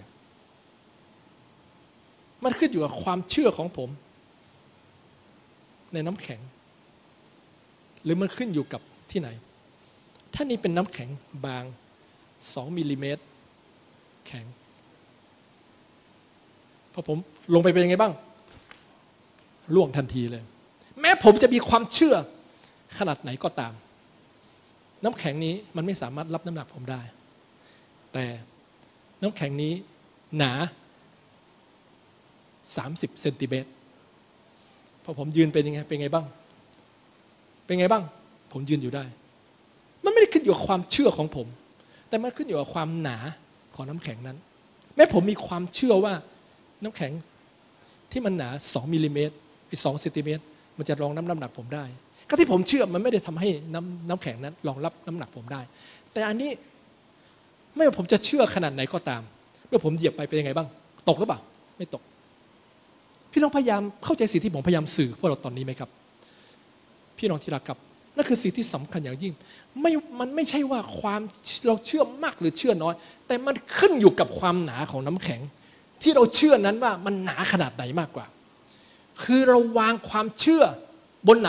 มันขึ้นอยู่กับความเชื่อของผมในน้ำแข็งหรือมันขึ้นอยู่กับที่ไหนถ้านี่เป็นน้ำแข็งบางสองมิลลิเมตรแข็งพอผมลงไปเป็นยังไงบ้างร่วงทันทีเลยแม้ผมจะมีความเชื่อขนาดไหนก็ตามน้ำแข็งนี้มันไม่สามารถรับน้ำหนักผมได้แต่น้ำแข็งนี้หนาสามสิบเซนติเมตรพอผมยืนเป็นยังไงเป็นไงบ้างเป็นไงบ้างผมยืนอยู่ได้มันไม่ได้ขึ้นอยู่กับความเชื่อของผมแต่มันขึ้นอยู่กับความหนาของน้ำแข็งนั้นแม้ผมมีความเชื่อว่าน้ำแข็งที่มันหนาสองมิลลิเมตรไอ้สองเซนติเมตรมันจะรองน้ำน้ำหนักผมได้ก็ที่ผมเชื่อมันไม่ได้ทำให้น้ำน้ำแข็งนั้นรองรับน้ำหนักผมได้แต่อันนี้ไม่ว่าผมจะเชื่อขนาดไหนก็ตามเมื่อผมเหยียบไปเป็นยังไงบ้างตกหรือเปล่าไม่ตกพี่น้องพยายามเข้าใจสิ่งที่ผมพยายามสื่อพวกเราตอนนี้ไหมครับพี่น้องที่รักครับนั่นคือสิ่งที่สำคัญอย่างยิ่งไม่มันไม่ใช่ว่าความเราเชื่อมากหรือเชื่อน้อยแต่มันขึ้นอยู่กับความหนาของน้ำแข็งที่เราเชื่อนั้นว่ามันหนาขนาดไหนมากกว่าคือเราวางความเชื่อบนไหน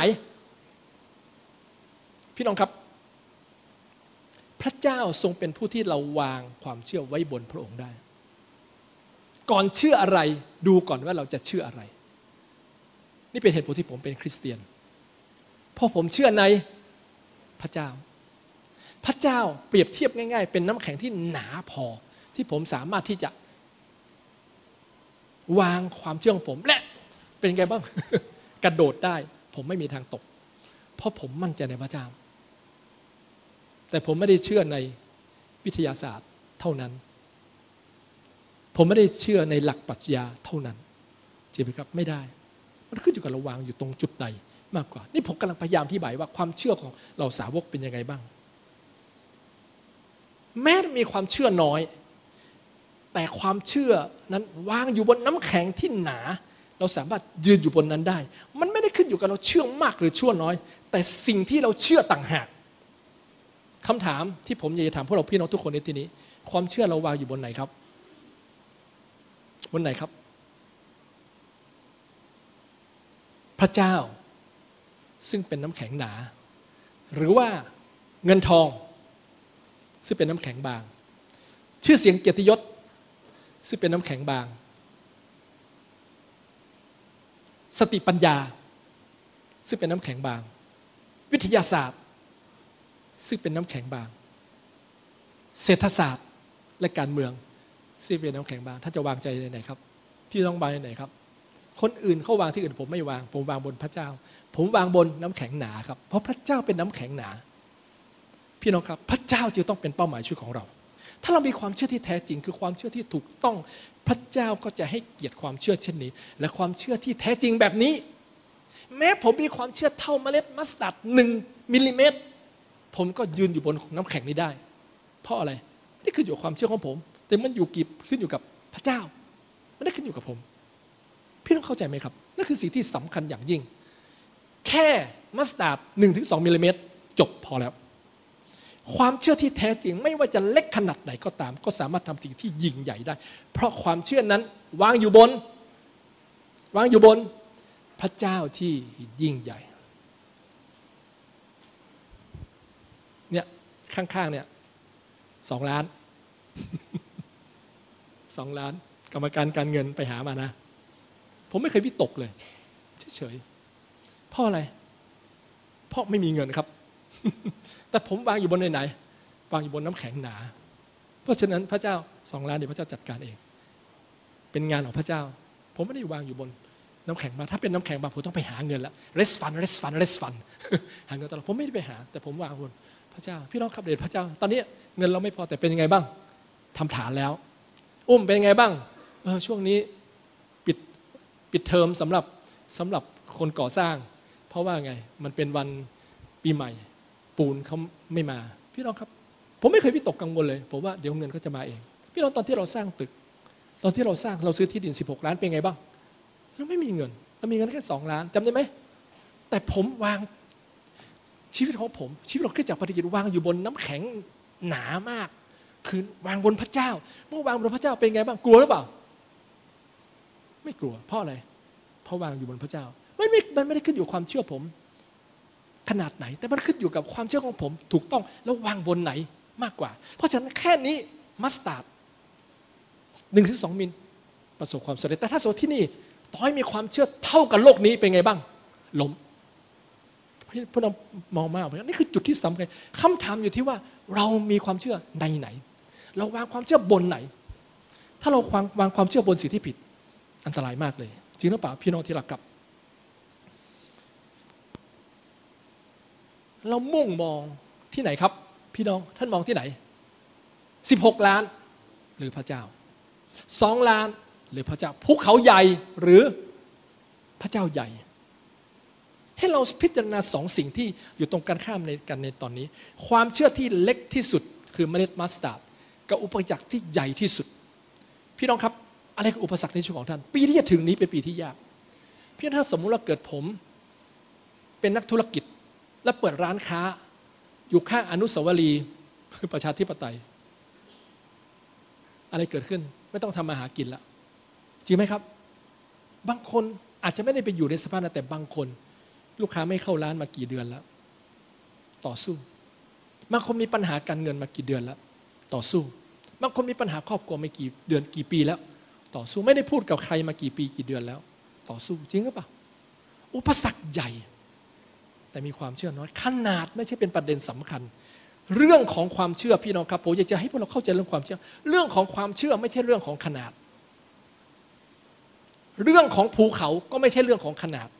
พี่น้องครับพระเจ้าทรงเป็นผู้ที่เราวางความเชื่อไว้บนพระองค์ได้ก่อนเชื่ออะไรดูก่อนว่าเราจะเชื่ออะไรนี่เป็นเหตุผลที่ผมเป็นคริสเตียนเพราะผมเชื่อในพระเจ้าพระเจ้าเปรียบเทียบง่ายๆเป็นน้ำแข็งที่หนาพอที่ผมสามารถที่จะวางความเชื่อของผมและเป็นไงบ้าง กระโดดได้ผมไม่มีทางตกเพราะผมมั่นใจในพระเจ้าแต่ผมไม่ได้เชื่อในวิทยาศาสตร์เท่านั้นผมไม่ได้เชื่อในหลักปรัชญาเท่านั้นจริงไหมครับไม่ได้มันขึ้นอยู่กับเราวางอยู่ตรงจุดใดมากกว่านี่ผมกำลังพยายามอธิบายว่าความเชื่อของเราสาวกเป็นยังไงบ้างแม้มีความเชื่อน้อยแต่ความเชื่อนั้นวางอยู่บนน้ำแข็งที่หนาเราสามารถยืนอยู่บนนั้นได้มันไม่ได้ขึ้นอยู่กับเราเชื่อมากหรือชั่วน้อยแต่สิ่งที่เราเชื่อต่างหากคำถามที่ผมอยากจะถามพวกเราพี่น้องทุกคนในที่นี้ความเชื่อเราวางอยู่บนไหนครับบนไหนครับพระเจ้าซึ่งเป็นน้ำแข็งหนาหรือว่าเงินทองซึ่งเป็นน้ำแข็งบางชื่อเสียงเกียรติยศซึ่งเป็นน้ำแข็งบางสติปัญญาซึ่งเป็นน้ำแข็งบางวิทยาศาสตร์ซึ่งเป็นน้ำแข็งบางเศรษฐศาสตร์และการเมืองซึ่งเป็นน้ำแข็งบางท่านจะวางใจในไหนครับพี่ต้องวางในไหนครับคนอื่นเขาวางที่อื่นผมไม่วางผมวางบนพระเจ้าผมวางบนน้ำแข็งหนาครับเพราะพระเจ้าเป็นน้ำแข็งหนาพี่น้องครับพระเจ้าจึงต้องเป็นเป้าหมายชีวิตของเราถ้าเรามีความเชื่อที่แท้จริงคือความเชื่อที่ถูกต้องพระเจ้าก็จะให้เกียรติความเชื่อเช่นนี้และความเชื่อที่แท้จริงแบบนี้แม้ผมมีความเชื่อเท่าเมล็ดมัสตาร์ดหนึ่งมิลลิเมตรผมก็ยืนอยู่บนน้ำแข็งนี้ได้เพราะอะไรไม่ได้ขึ้นอยู่กับความเชื่อของผมแต่มันอยู่กิบขึ้นอยู่กับพระเจ้าไม่ได้ขึ้นอยู่กับผมพี่ต้องเข้าใจไหมครับนั่นคือสิ่งที่สำคัญอย่างยิ่งแค่มัสตาร์ดหนึ่งถึงสองมิลลิเมตรจบพอแล้วความเชื่อที่แท้จริงไม่ว่าจะเล็กขนาดไหนก็ตามก็สามารถทำสิ่งที่ยิ่งใหญ่ได้เพราะความเชื่อนั้นวางอยู่บนวางอยู่บนพระเจ้าที่ยิ่งใหญ่เนี่ยข้างๆเนี่ยสองล้านสองล้านกรรมการการเงินไปหามานะผมไม่เคยวิตกเลยเฉยๆเพราะอะไรเพราะไม่มีเงินครับ แต่ผมวางอยู่บนไหนวางอยู่บนน้ำแข็งหนาเพราะฉะนั้นพระเจ้าสองล้านเดี๋ยวพระเจ้าจัดการเองเป็นงานของพระเจ้าผมไม่ได้วางอยู่บนน้ำแข็งบางถ้าเป็นน้ำแข็งบางผมต้องไปหาเงินละ rest fund rest fund rest fund หาเงินตลอดผมไม่ได้ไปหาแต่ผมวางบนพระเจ้าพี่น้องครับเดชพระเจ้าตอนนี้เงินเราไม่พอแต่เป็นยังไงบ้างทำฐานแล้วอุ้มเป็นยังไงบ้างเออช่วงนี้ปิดปิดเทอมสำหรับสำหรับคนก่อสร้างเพราะว่าไงมันเป็นวันปีใหม่ปูนเขาไม่มาพี่น้องครับผมไม่เคยวิตกกังวลเลยผมว่าเดี๋ยวเงินก็จะมาเองพี่น้องตอนที่เราสร้างตึกตอนที่เราสร้างเราซื้อที่ดินสิบหกล้านเป็นไงบ้างเราไม่มีเงินเรามีเงินแค่สองล้านจำได้ไหมแต่ผมวางชีวิตของผมชีวิตเราขึ้นจากปฏิกิริยวางอยู่บนน้ำแข็งหนามากคือวางบนพระเจ้าเมื่อวางบนพระเจ้าเป็นไงบ้างกลัวหรือเปล่าไม่กลัวเพราะอะไรเพราะวางอยู่บนพระเจ้าไม่ไม่มันไม่ได้ขึ้นอยู่ความเชื่อผมขนาดไหนแต่มันขึ้นอยู่กับความเชื่อของผมถูกต้องแล้ววางบนไหนมากกว่าเพราะฉะนั้นแค่นี้มัสตาร์ดหนึ่งถึงสองมิลประสบความสำเร็จแต่ถ้าสมมติที่นี่ต่อให้มีความเชื่อเท่ากับโลกนี้เป็นไงบ้างล้มพวกเรามองมากนี่คือจุดที่สำคัญคำถามอยู่ที่ว่าเรามีความเชื่อในไหนเราวางความเชื่อบนไหนถ้าเราวางวางความเชื่อบนสิ่งที่ผิดอันตรายมากเลยจริงหรือเปล่าพี่น้องที่รักกับเรามุ่งมองที่ไหนครับพี่น้องท่านมองที่ไหนสิบหกล้านหรือพระเจ้าสองล้านหรือพระเจ้าภูเขาใหญ่หรือพระเจ้าใหญ่ให้เราพิจารณาสองสิ่งที่อยู่ตรงกันข้ามในกันในตอนนี้ความเชื่อที่เล็กที่สุดคือเมล็ดมัสตาร์ดกับอุปสรรคที่ใหญ่ที่สุดพี่น้องครับอะไรคืออุปสรรคในชีวิตของท่านปีที่จะถึงนี้เป็นปีที่ยากพี่ถ้าสมมุติว่าเกิดผมเป็นนักธุรกิจและเปิดร้านค้าอยู่ข้างอนุสาวรีย์ประชาธิปไตยอะไรเกิดขึ้นไม่ต้องทำมาหากินละจริงไหมครับบางคนอาจจะไม่ได้ไปอยู่ในสภาพนั้นแต่บางคนลูกค้าไม่เข้าร้านมากี่เดือนแล้วต่อสู้บางคนมีปัญหาการเงินมากี่เดือนแล้วต่อสู้บางคนมีปัญหาครอบครัวไม่กี่เดือนกี่ปีแล้วต่อสู้ไม่ได้พูดกับใครมากี่ปีกี่เดือนแล้วต่อสู้จริงหรือเปล่าอุปสรรคใหญ่แต่มีความเชื่อน้อยขนาดไม่ใช่เป็นประเด็นสำคัญเรื่องของความเชื่อพี่น้องครับผมอยากจะให้พวกเราเข้าใจเรื่องความเชื่อเรื่องของความเชื่อไม่ใช่เรื่องของขนาดเรื่องของภูเขาก็ไม่ใช่เรื่องของขนาด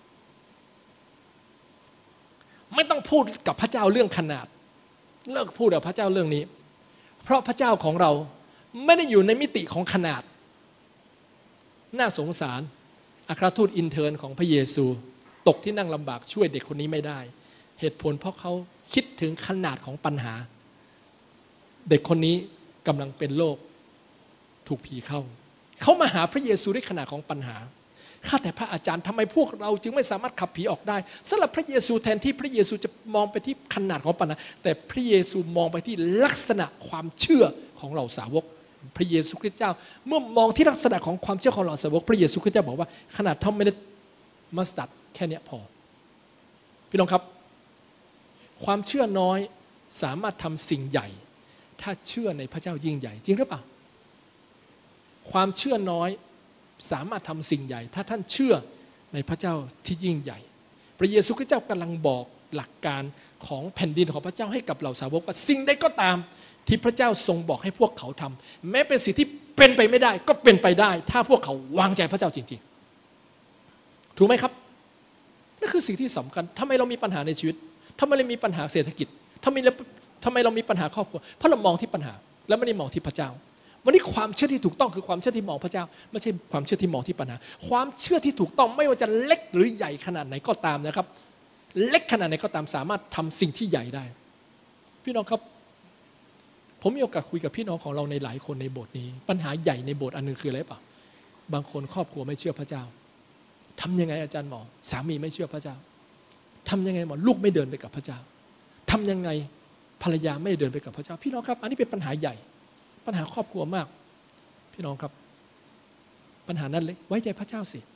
ไม่ต้องพูดกับพระเจ้าเรื่องขนาดเลิกพูดกับพระเจ้าเรื่องนี้เพราะพระเจ้าของเราไม่ได้อยู่ในมิติของขนาดน่าสงสารอัครทูตอินเทิร์นของพระเยซูตกที่นั่งลำบากช่วยเด็กคนนี้ไม่ได้เหตุผลเพราะเขาคิดถึงขนาดของปัญหาเด็กคนนี้กำลังเป็นโรคถูกผีเข้าเขามาหาพระเยซูด้วยขนาดของปัญหาข้าแต่พระอาจารย์ทำไมพวกเราจึงไม่สามารถขับผีออกได้สำหรับพระเยซูแทนที่พระเยซูจะมองไปที่ขนาดของปัญหาแต่พระเยซูมองไปที่ลักษณะความเชื่อของเหล่าสาวกพระเยซูคริสต์เจ้าเมื่อมองที่ลักษณะของความเชื่อของเหล่าสาวกพระเยซูคริสต์เจ้าบอกว่าขนาดเท่าเมล็ดมัสตาร์ดแค่นี้พอพี่น้องครับความเชื่อน้อยสามารถทำสิ่งใหญ่ถ้าเชื่อในพระเจ้ายิ่งใหญ่จริงหรือเปล่าความเชื่อน้อยสามารถทำสิ่งใหญ่ถ้าท่านเชื่อในพระเจ้าที่ยิ่งใหญ่พระเยซูคริสต์เจ้ากำลังบอกหลักการของแผ่นดินของพระเจ้าให้กับเหล่าสาวกว่าสิ่งใดก็ตามที่พระเจ้าทรงบอกให้พวกเขาทำแม้เป็นสิ่งที่เป็นไปไม่ได้ก็เป็นไปได้ถ้าพวกเขาวางใจพระเจ้าจริงๆถูกไหมครับนั่นคือสิ่งที่สำคัญทำไมเรามีปัญหาในชีวิตทำไมเรามีปัญหาเศรษฐกิจทำไมเราทำไมเรามีปัญหาครอบครัวเพราะเรามองที่ปัญหาแล้วไม่ได้มองที่พระเจ้าวันนี้ความเชื่อที่ถูกต้องคือความเชื่อที่มองพระเจ้าไม่ใช่ความเชื่อที่มองที่ปัญหาความเชื่อที่ถูกต้องไม่ว่าจะเล็กหรือใหญ่ขนาดไหนก็ตามนะครับเล็กขนาดไหนก็ตามสามารถทำสิ่งที่ใหญ่ได้พี่น้องครับผมมีโอกาสคุยกับพี่น้องของเราในหลายคนในโบสถ์นี้ปัญหาใหญ่ในโบสถ์อันนึงคืออะไรป่ะบางคนครอบครัวไม่เชื่อพระเจ้าทำยังไงอาจารย์หมอสามีไม่เชื่อพระเจ้าทำยังไงหมอลูกไม่เดินไปกับพระเจ้าทำยังไงภรรยาไม่เดินไปกับพระเจ้าพี่น้องครับอันนี้เป็นปัญหาใหญ่ปัญหาครอบครัวมากพี่น้องครับปัญหานั้นเล็กไว้ใจพระเจ้าสิ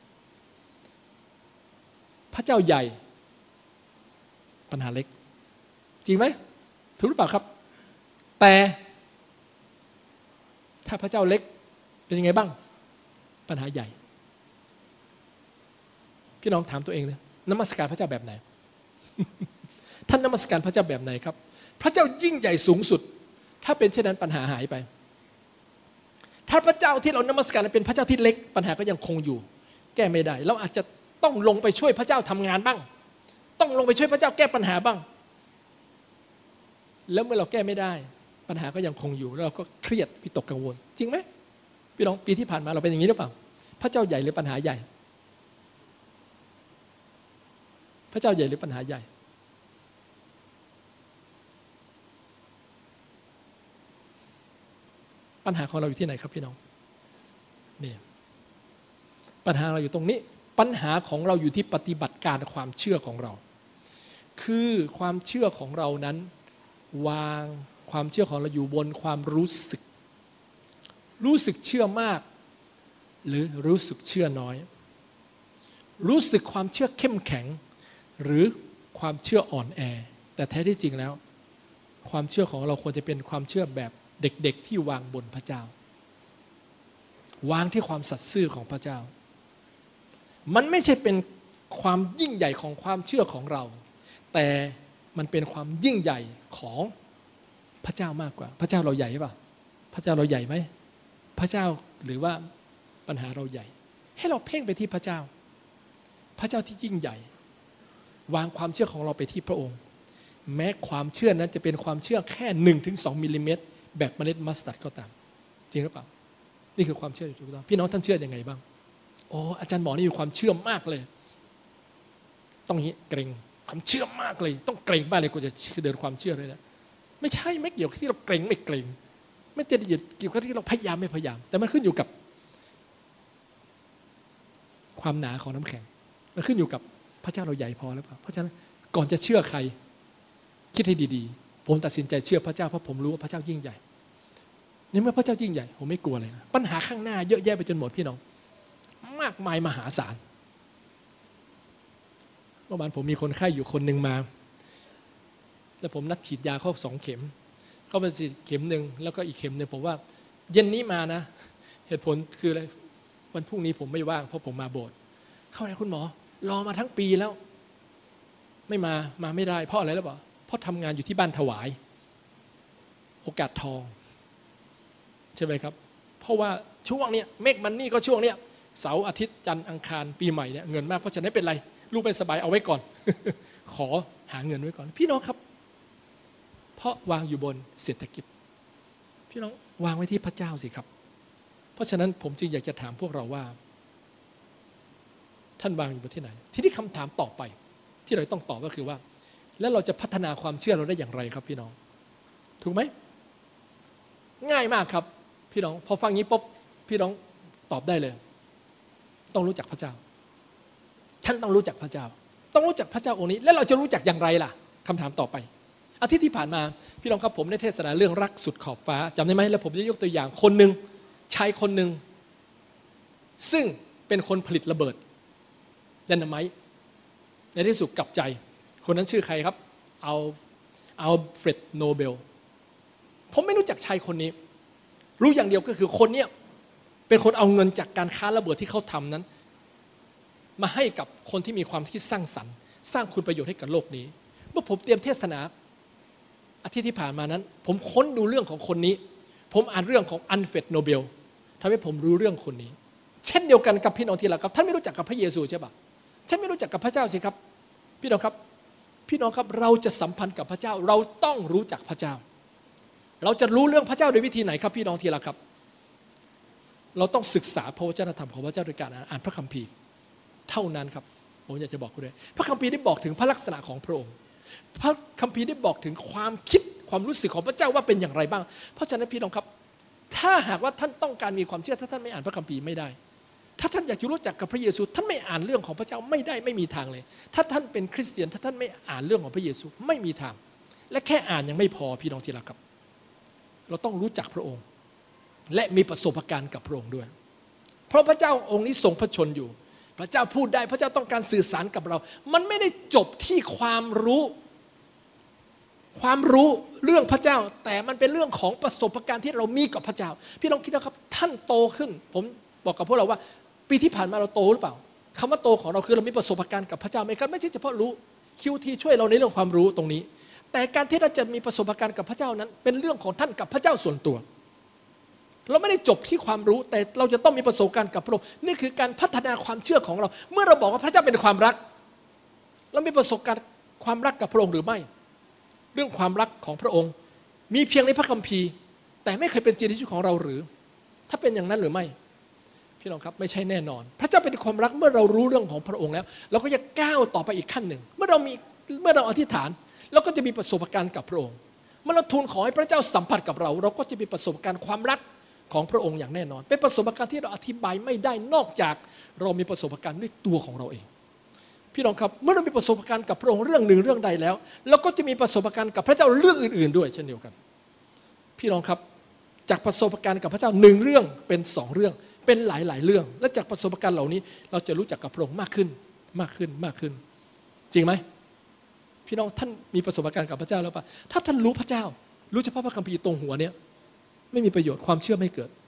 พระเจ้าใหญ่ปัญหาเล็กจริงไหมถูกหรือเปล่าครับแต่ถ้าพระเจ้าเล็กเป็นยังไงบ้างปัญหาใหญ่พี่น้องถามตัวเองเลยนมัสการพระเจ้าแบบไหน ท่านนมัสการพระเจ้าแบบไหนครับพระเจ้ายิ่งใหญ่สูงสุดถ้าเป็นเช่นนั้นปัญหาหายไปถ้าพระเจ้าที่เรานมัสการเป็นพระเจ้าที่เล็กปัญหาก็ยังคงอยู่แก้ไม่ได้เราอาจจะต้องลงไปช่วยพระเจ้าทำงานบ้างต้องลงไปช่วยพระเจ้าแก้ปัญหาบ้างแล้วเมื่อเราแก้ไม่ได้ปัญหาก็ยังคงอยู่แล้วเราก็เครียดวิตกกังวลจริงไหมพี่น้องปีที่ผ่านมาเราเป็นอย่างนี้หรือเปล่าพระเจ้าใหญ่หรือปัญหาใหญ่พระเจ้าใหญ่หรือปัญหาใหญ่ปัญหาของเราอยู่ที่ไหนครับพี่น้องนี่ปัญหาเราอยู่ตรงนี้ปัญหาของเราอยู่ที่ปฏิบัติการความเชื่อของเราคือความเชื่อของเรานั้นวางความเชื่อของเราอยู่บนความรู้สึกรู้สึกเชื่อมากหรือรู้สึกเชื่อน้อยรู้สึกความเชื่อเข้มแข็งหรือความเชื่ออ่อนแอแต่แท้ที่จริงแล้วความเชื่อของเราควรจะเป็นความเชื่อแบบเด็กๆที่วางบนพระเจ้าวางที่ความสัตย์ซื่อของพระเจ้ามันไม่ใช่เป็นความยิ่งใหญ่ของความเชื่อของเราแต่มันเป็นความยิ่งใหญ่ของพระเจ้ามากกว่าพระเจ้าเราใหญ่ป่ะพระเจ้าเราใหญ่ไหมพระเจ้าหรือว่าปัญหาเราใหญ่ให้เราเพ่งไปที่พระเจ้าพระเจ้าที่ยิ่งใหญ่วางความเชื่อของเราไปที่พระองค์แม้ความเชื่อนั้นจะเป็นความเชื่อแค่ หนึ่งถึงสอง มิลลิเมตรแบบเมล็ดมัสตาร์ดก็ตามจริงหรือเปล่านี่คือความเชื่อถูกต้องพี่น้องท่านเชื่อยังไงบ้างโอ้อาจารย์หมอนี่มีความเชื่อมากเลยต้องอย่างนี้เกรงความเชื่อมากเลยต้องเกรงมากเลยกว่าจะเดินความเชื่อเลยนะไม่ใช่ไม่เกี่ยวกับที่เราเกรงไม่เกรงไม่เกี่ยวกับที่เราพยายามไม่พยายามแต่มันขึ้นอยู่กับความหนาของน้ำแข็งมันขึ้นอยู่กับพระเจ้าเราใหญ่พอหรือเปล่าเพราะฉะนั้นก่อนจะเชื่อใครคิดให้ดีๆผมตัดสินใจเชื่อพระเจ้าเพราะผมรู้ว่าพระเจ้ายิ่งใหญ่ในเมื่อพระเจ้ายิ่งใหญ่ผมไม่กลัวเลยปัญหาข้างหน้าเยอะแยะไปจนหมดพี่น้องมากมายมหาศาลเมื่อวานผมมีคนไข้อยู่คนหนึ่งมาแล้วผมนัดฉีดยาเข้าสองเข็มเข้าไปฉีดเข็มหนึ่งแล้วก็อีกเข็มหนึ่งผมว่าเย็นนี้มานะเหตุผลคืออะไรวันพรุ่งนี้ผมไม่ว่างเพราะผมมาโบสถ์เข้าไหนคุณหมอรอมาทั้งปีแล้วไม่มามาไม่ได้เพราะอะไรแล้วเปล่าเพราะทำงานอยู่ที่บ้านถวายโอกาสทองใช่ไหมครับเพราะว่าช่วงเนี้ยเมฆมันนี่ก็ช่วงเนี้ยเสาร์อาทิตย์จันทร์อังคารปีใหม่เนี่ยเงินมากเพราะฉะนั้นไม่เป็นไรลูกไปสบายเอาไว้ก่อน ขอหาเงินไว้ก่อนพี่น้องครับเพราะวางอยู่บนเศรษฐกิจพี่น้องวางไว้ที่พระเจ้าสิครับเพราะฉะนั้นผมจึงอยากจะถามพวกเราว่าท่านวางอยู่บนที่ไหนทีนี้คำถามต่อไปที่เราต้องตอบก็คือว่าแล้วเราจะพัฒนาความเชื่อเราได้อย่างไรครับพี่น้องถูกไหมง่ายมากครับพี่น้องพอฟังนี้ปุ๊บพี่น้องตอบได้เลยต้องรู้จักพระเจ้าท่านต้องรู้จักพระเจ้าต้องรู้จักพระเจ้าองค์นี้แล้วเราจะรู้จักอย่างไรล่ะคำถามต่อไปอาทิตย์ที่ผ่านมาพี่น้องครับผมได้เทศนาเรื่องรักสุดขอบฟ้าจำได้ไหมแล้วผมจะยกตัวอย่างคนหนึ่งชายคนหนึ่งซึ่งเป็นคนผลิตระเบิดไดนาไมต์ในที่สุดกลับใจคนนั้นชื่อใครครับเอาเอาเฟรดโนเบลผมไม่รู้จักชายคนนี้รู้อย่างเดียวก็คือคนนี้เป็นคนเอาเงินจากการค้าระเบิดที่เขาทำนั้นมาให้กับคนที่มีความคิดสร้างสรรค์สร้างคุณประโยชน์ให้กับโลกนี้เมื่อผมเตรียมเทศนาอาทิตย์ที่ผ่านมานั้นผมค้นดูเรื่องของคนนี้ผมอ่านเรื่องของอันเฟรดโนเบลทำให้ผมรู้เรื่องคนนี้เช่นเดียวกันกับพี่น้องที่รักครับท่านไม่รู้จักกับพระเยซูใช่ปะท่านไม่รู้จักกับพระเจ้าสิครับพี่น้องครับพี่น้องครับเราจะสัมพันธ์กับพระเจ้าเราต้องรู้จักพระเจ้าเราจะรู้เรื่องพระเจ้าโดยวิธีไหนครับพี่น้องที่รักครับเราต้องศึกษาพระวจนะธรรมของพระเจ้าโดยการอ่านพระคัมภีร์เท่านั้นครับผมอยากจะบอกคุณด้วยพระคัมภีร์ได้บอกถึงพระลักษณะของพระองค์พระคัมภีร์ได้บอกถึงความคิดความรู้สึกของพระเจ้าว่าเป็นอย่างไรบ้างเพราะฉะนั้นพี่น้องครับถ้าหากว่าท่านต้องการมีความเชื่อถ้าท่านไม่อ่านพระคัมภีร์ไม่ได้ถ้าท่านอยากจะรู้จักกับพระเยซูท่านไม่อ่านเรื่องของพระเจ้าไม่ได้ไม่มีทางเลยถ้าท่านเป็นคริสเตียนถ้าท่านไม่อ่านเรื่องของพระเยซูไม่มีทางและแค่อ่านยังไม่พอพี่น้องที่รักครับเราต้องรู้จักพระองค์และมีประสบการณ์กับพระองค์ด้วยเพราะพระเจ้าองค์นี้ทรงพระชนอยู่พระเจ้าพูดได้พระเจ้าต้องการสื่อสารกับเรามันไม่ได้จบที่ความรู้ความรู้เรื่องพระเจ้าแต่มันเป็นเรื่องของประสบการณ์ที่เรามีกับพระเจ้าพี่ลองคิดนะครับท่านโตขึ้นผมบอกกับพวกเราว่าปีที่ผ่านมาเราโตหรือเปล่าคำว่าโตของเราคือเรามีประสบการณ์กับพระเจ้าไหมครับไม่ใช่เฉพาะรู้คิวทีช่วยเราในเรื่องความรู้ตรงนี้แต่การที่เราจะมีประสบการณ์กับพระเจ้านั้นเป็นเรื่องของท่านกับพระเจ้าส่วนตัวเราไม่ได้จบที่ความรู้แต่เราจะต้องมีประสบการณ์กับพระองค์นี่คือการพัฒนาความเชื่อของเราเมื่อเราบอกว่าพระเจ้าเป็นความรักเรามีประสบการณ์ความรักกับพระองค์หรือไม่เรื่องความรักของพระองค์มีเพียงในพระคัมภีร์แต่ไม่เคยเป็นจริงในชีวิตของเราหรือถ้าเป็นอย่างนั้นหรือไม่พี่น้องครับไม่ใช่แน่นอนพระเจ้าเป็นความรักเมื่อเรารู้เรื่องของพระองค์แล้วเราก็จะก้าวต่อไปอีกขั้นหนึ่งเมื่อเรามีเมื่อเราอธิษฐานเราก็จะมีประสบการณ์กับพระองค์เมื่อเราทูลขอให้พระเจ้าสัมผัสกับเราเราก็จะมีประสบการณ์ความรักของพระองค์อย่างแน่นอนเป็นประสบการณ์ที่เราอธิบายไม่ได้นอกจากเรามีประสบการณ์ด้วยตัวของเราเองพี่น้องครับเมื่อเรามีประสบการณ์กับพระองค์เรื่องหนึ่งเรื่องใดแล้วเราก็จะมีประสบการณ์กับพระเจ้าเรื่องอื่นๆด้วยเช่นเดียวกันพี่น้องครับจากประสบการณ์กับพระเจ้าหนึ่งเรื่องเป็นสองเรื่องเป็นหลายๆเรื่องและจากประสบการณ์เหล่านี้เราจะรู้จักกับพระองค์มากขึ้นมากขึ้นมากขึ้นจริงไหมพี่น้องท่านมีประสบการณ์กับพระเจ้าแล้วป่ะถ้าท่านรู้พระเจ้ารู้เฉพาะพระคัมภีร์ตรงหัวเนี้ยไม่มีประโยชน์ความเชื่อไม่เกิด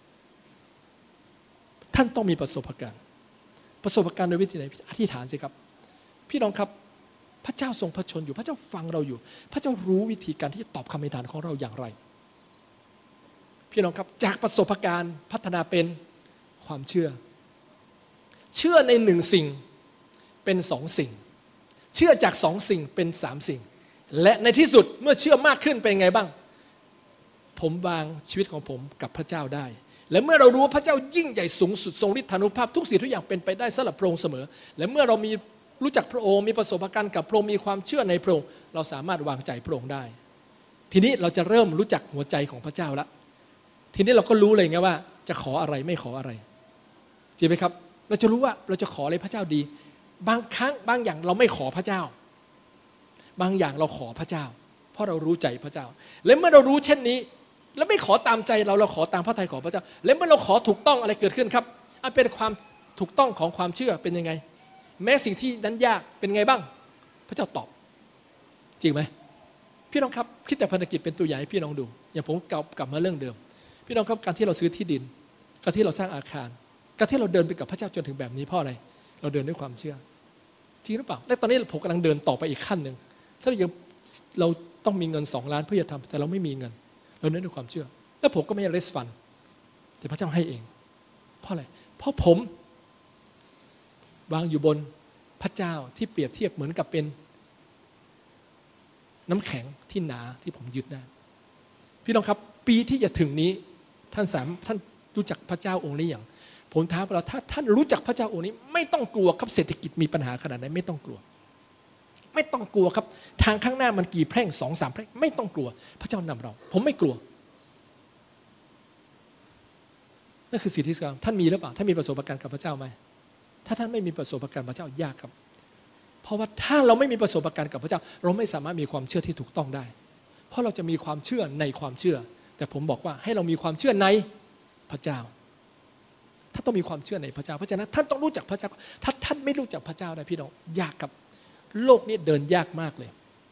ท่านต้องมีประสบการณ์ประสบการณ์โดยวิธีไหนอธิษฐานสิครับพี่น้องครับพระเจ้าทรงพระชนอยู่พระเจ้าฟังเราอยู่พระเจ้ารู้วิธีการที่จะตอบคำอธิษฐานของเราอย่างไรพี่น้องครับจากประสบการณ์พัฒนาเป็นความเชื่อเชื่อในหนึ่งสิ่งเป็นสองสิ่งเชื่อจากสองสิ่งเป็นสามสิ่งและในที่สุดเมื่อเชื่อมากขึ้นเป็นไงบ้างผมวางชีวิตของผมกับพระเจ้าได้และเมื่อเรารู้ว่าพระเจ้ายิ่งใหญ่สูงสุดทรงฤทธานุภาพทุกสิ่งทุกอย่างเป็นไปได้สำหรับพระองค์เสมอและเมื่อเรามีรู้จักพระองค์มีประสบการณ์กับพระองค์มีความเชื่อในพระองค์เราสามารถวางใจพระองค์ได้ทีนี้เราจะเริ่มรู้จักหัวใจของพระเจ้าแล้วทีนี้เราก็รู้เลยไงว่าจะขออะไรไม่ขออะไรจริงไหมครับเราจะรู้ว่าเราจะขออะไรพระเจ้าดีบางครั้งบางอย่างเราไม่ขอพระเจ้าบางอย่างเราขอพระเจ้าเพราะเรารู้ใจพระเจ้าและเมื่อเรารู้เช่นนี้แล้วไม่ขอตามใจเราเราขอตามพระทัยของพระเจ้าและเมื่อเราขอถูกต้องอะไรเกิดขึ้นครับอันเป็นความถูกต้องของความเชื่อเป็นยังไงแม้สิ่งที่นั้นยากเป็นไงบ้างพระเจ้าตอบจริงไหมพี่น้องครับคิดแต่พันธกิจเป็นตัวอย่างให้พี่น้องดูอย่างผมกลับกลับมาเรื่องเดิมพี่น้องครับการที่เราซื้อที่ดินการที่เราสร้างอาคารการที่เราเดินไปกับพระเจ้าจนถึงแบบนี้เพราะอะไรเราเดินด้วยความเชื่อจริงหรือเปล่าและตอนนี้ผมกำลังเดินต่อไปอีกขั้นหนึ่งถ้าเรายังเราต้องมีเงินสองล้านเพื่อจะทำแต่เราไม่มีเงินเราเดินด้วยความเชื่อแล้วผมก็ไม่เรสฟันแต่พระเจ้าให้เองเพราะอะไรเพราะผมวางอยู่บนพระเจ้าที่เปรียบเทียบเหมือนกับเป็นน้ำแข็งที่หนาที่ผมยึดได้พี่น้องครับปีที่จะถึงนี้ท่านสามท่านรู้จักพระเจ้าองค์นี้อย่างผมท้าเราถ้าท่านรู้จักพระเจ้าองค์นี้ไม่ต้องกลัวครับเศรษฐกิจมีปัญหาขนาดไหนไม่ต้องกลัวไม่ต้องกลัวครับทางข้างหน้ามันกี่แพร่งสองสามแพร่งไม่ต้องกลัวพระเจ้านำเราผมไม่กลัวนั่นคือสิ่งที่สำคัญท่านมีหรือเปล่าท่านมีประสบการณ์กับพระเจ้าไหมถ้าท่านไม่มีประสบการณ์พระเจ้ายากครับเพราะว่าถ้าเราไม่มีประสบการณ์กับพระเจ้าเราไม่สามารถมีความเชื่อที่ถูกต้องได้เพราะเราจะมีความเชื่อในความเชื่อแต่ผมบอกว่าให้เรามีความเชื่อในพระเจ้าถ้าต้องมีความเชื่อในพระเจ้าเพราะฉะนั้นท่านต้องรู้จักพระเจ้าถ้าท่านไม่รู้จักพระเจ้านะพี่น้องยากครับโลกนี้เดินยากมากเลย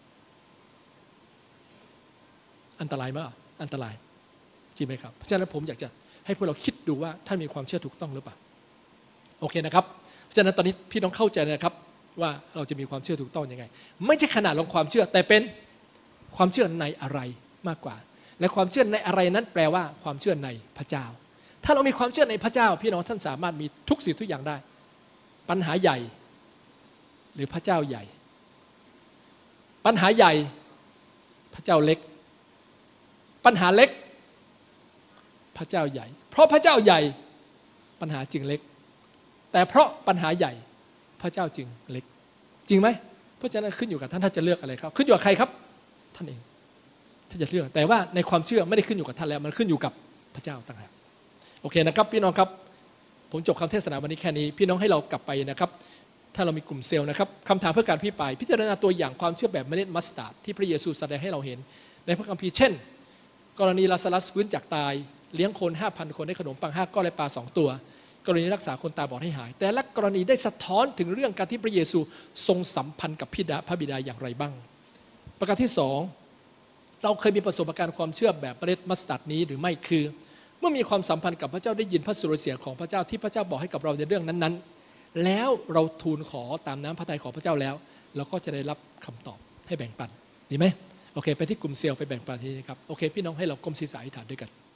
อันตรายมากอันตรายจริงไหมครับเพราะฉะนั้นผมอยากจะให้พวกเราคิดดูว่าท่านมีความเชื่อถูกต้องหรือเปล่าโอเคนะครับเพราะฉะนั้นตอนนี้พี่น้องเข้าใจนะครับว่าเราจะมีความเชื่อถูกต้องยังไงไม่ใช่ขนาดของความเชื่อแต่เป็นความเชื่อในอะไรมากกว่าและความเชื่อในอะไรนั้นแปลว่าความเชื่อในพระเจ้าถ้าเรามีความเชื่อในพระเจ้าพี่น้องท่านสามารถมีทุกสิ่งทุกอย่างได้ปัญหาใหญ่หรือพระเจ้าใหญ่ปัญหาใหญ่พระเจ้าเล็กปัญหาเล็กพระเจ้าใหญ่เพราะพระเจ้าใหญ่ปัญหาจึงเล็กแต่เพราะปัญหาใหญ่พระเจ้าจึงเล็กจริงไหมเพราะฉะนั้นขึ้นอยู่กับท่านท่านจะเลือกอะไรครับขึ้นอยู่กับใครครับท่านเองท่านจะเลือกแต่ว่าในความเชื่อไม่ได้ขึ้นอยู่กับท่านแล้วมันขึ้นอยู่กับพระเจ้าต่างหากโอเคนะครับพี่น้องครับผมจบคำเทศนาวันนี้แค่นี้พี่น้องให้เรากลับไปนะครับถ้าเรามีกลุ่มเซลล์นะครับคำถามเพื่อการพิปรายพิจารณาตัวอย่างความเชื่อแบบเมล็ดมัสตาร์ดที่พระเยซูแสดงให้เราเห็นในพระคัมภีร์เช่นกรณีลาซารัสฟื้นจากตายเลี้ยงคน ห้าพัน คนได้ขนมปังห้าก้อนและปลาสองตัวกรณีรักษาคนตาบอดให้หายแต่ละกรณีได้สะท้อนถึงเรื่องการที่พระเยซูทรงสัมพันธ์กับพิดาพระบิดาอย่างไรบ้างประการที่สองเราเคยมีประสบการณ์ความเชื่อแบบเมล็ดมัสตาร์ดนี้หรือไม่คือเมื่อมีความสัมพันธ์กับพระเจ้าได้ยินพระสุรเสียงของพระเจ้าที่พระเจ้าบอกให้กับเราในเรื่องนั้นๆแล้วเราทูลขอตามน้ำพระทัยของพระเจ้าแล้วเราก็จะได้รับคำตอบให้แบ่งปันดีไหมโอเคไปที่กลุ่มเซลล์ไปแบ่งปันที่นี่ครับโอเคพี่น้องให้เราก้มศีรษะอธิษฐานด้วยกัน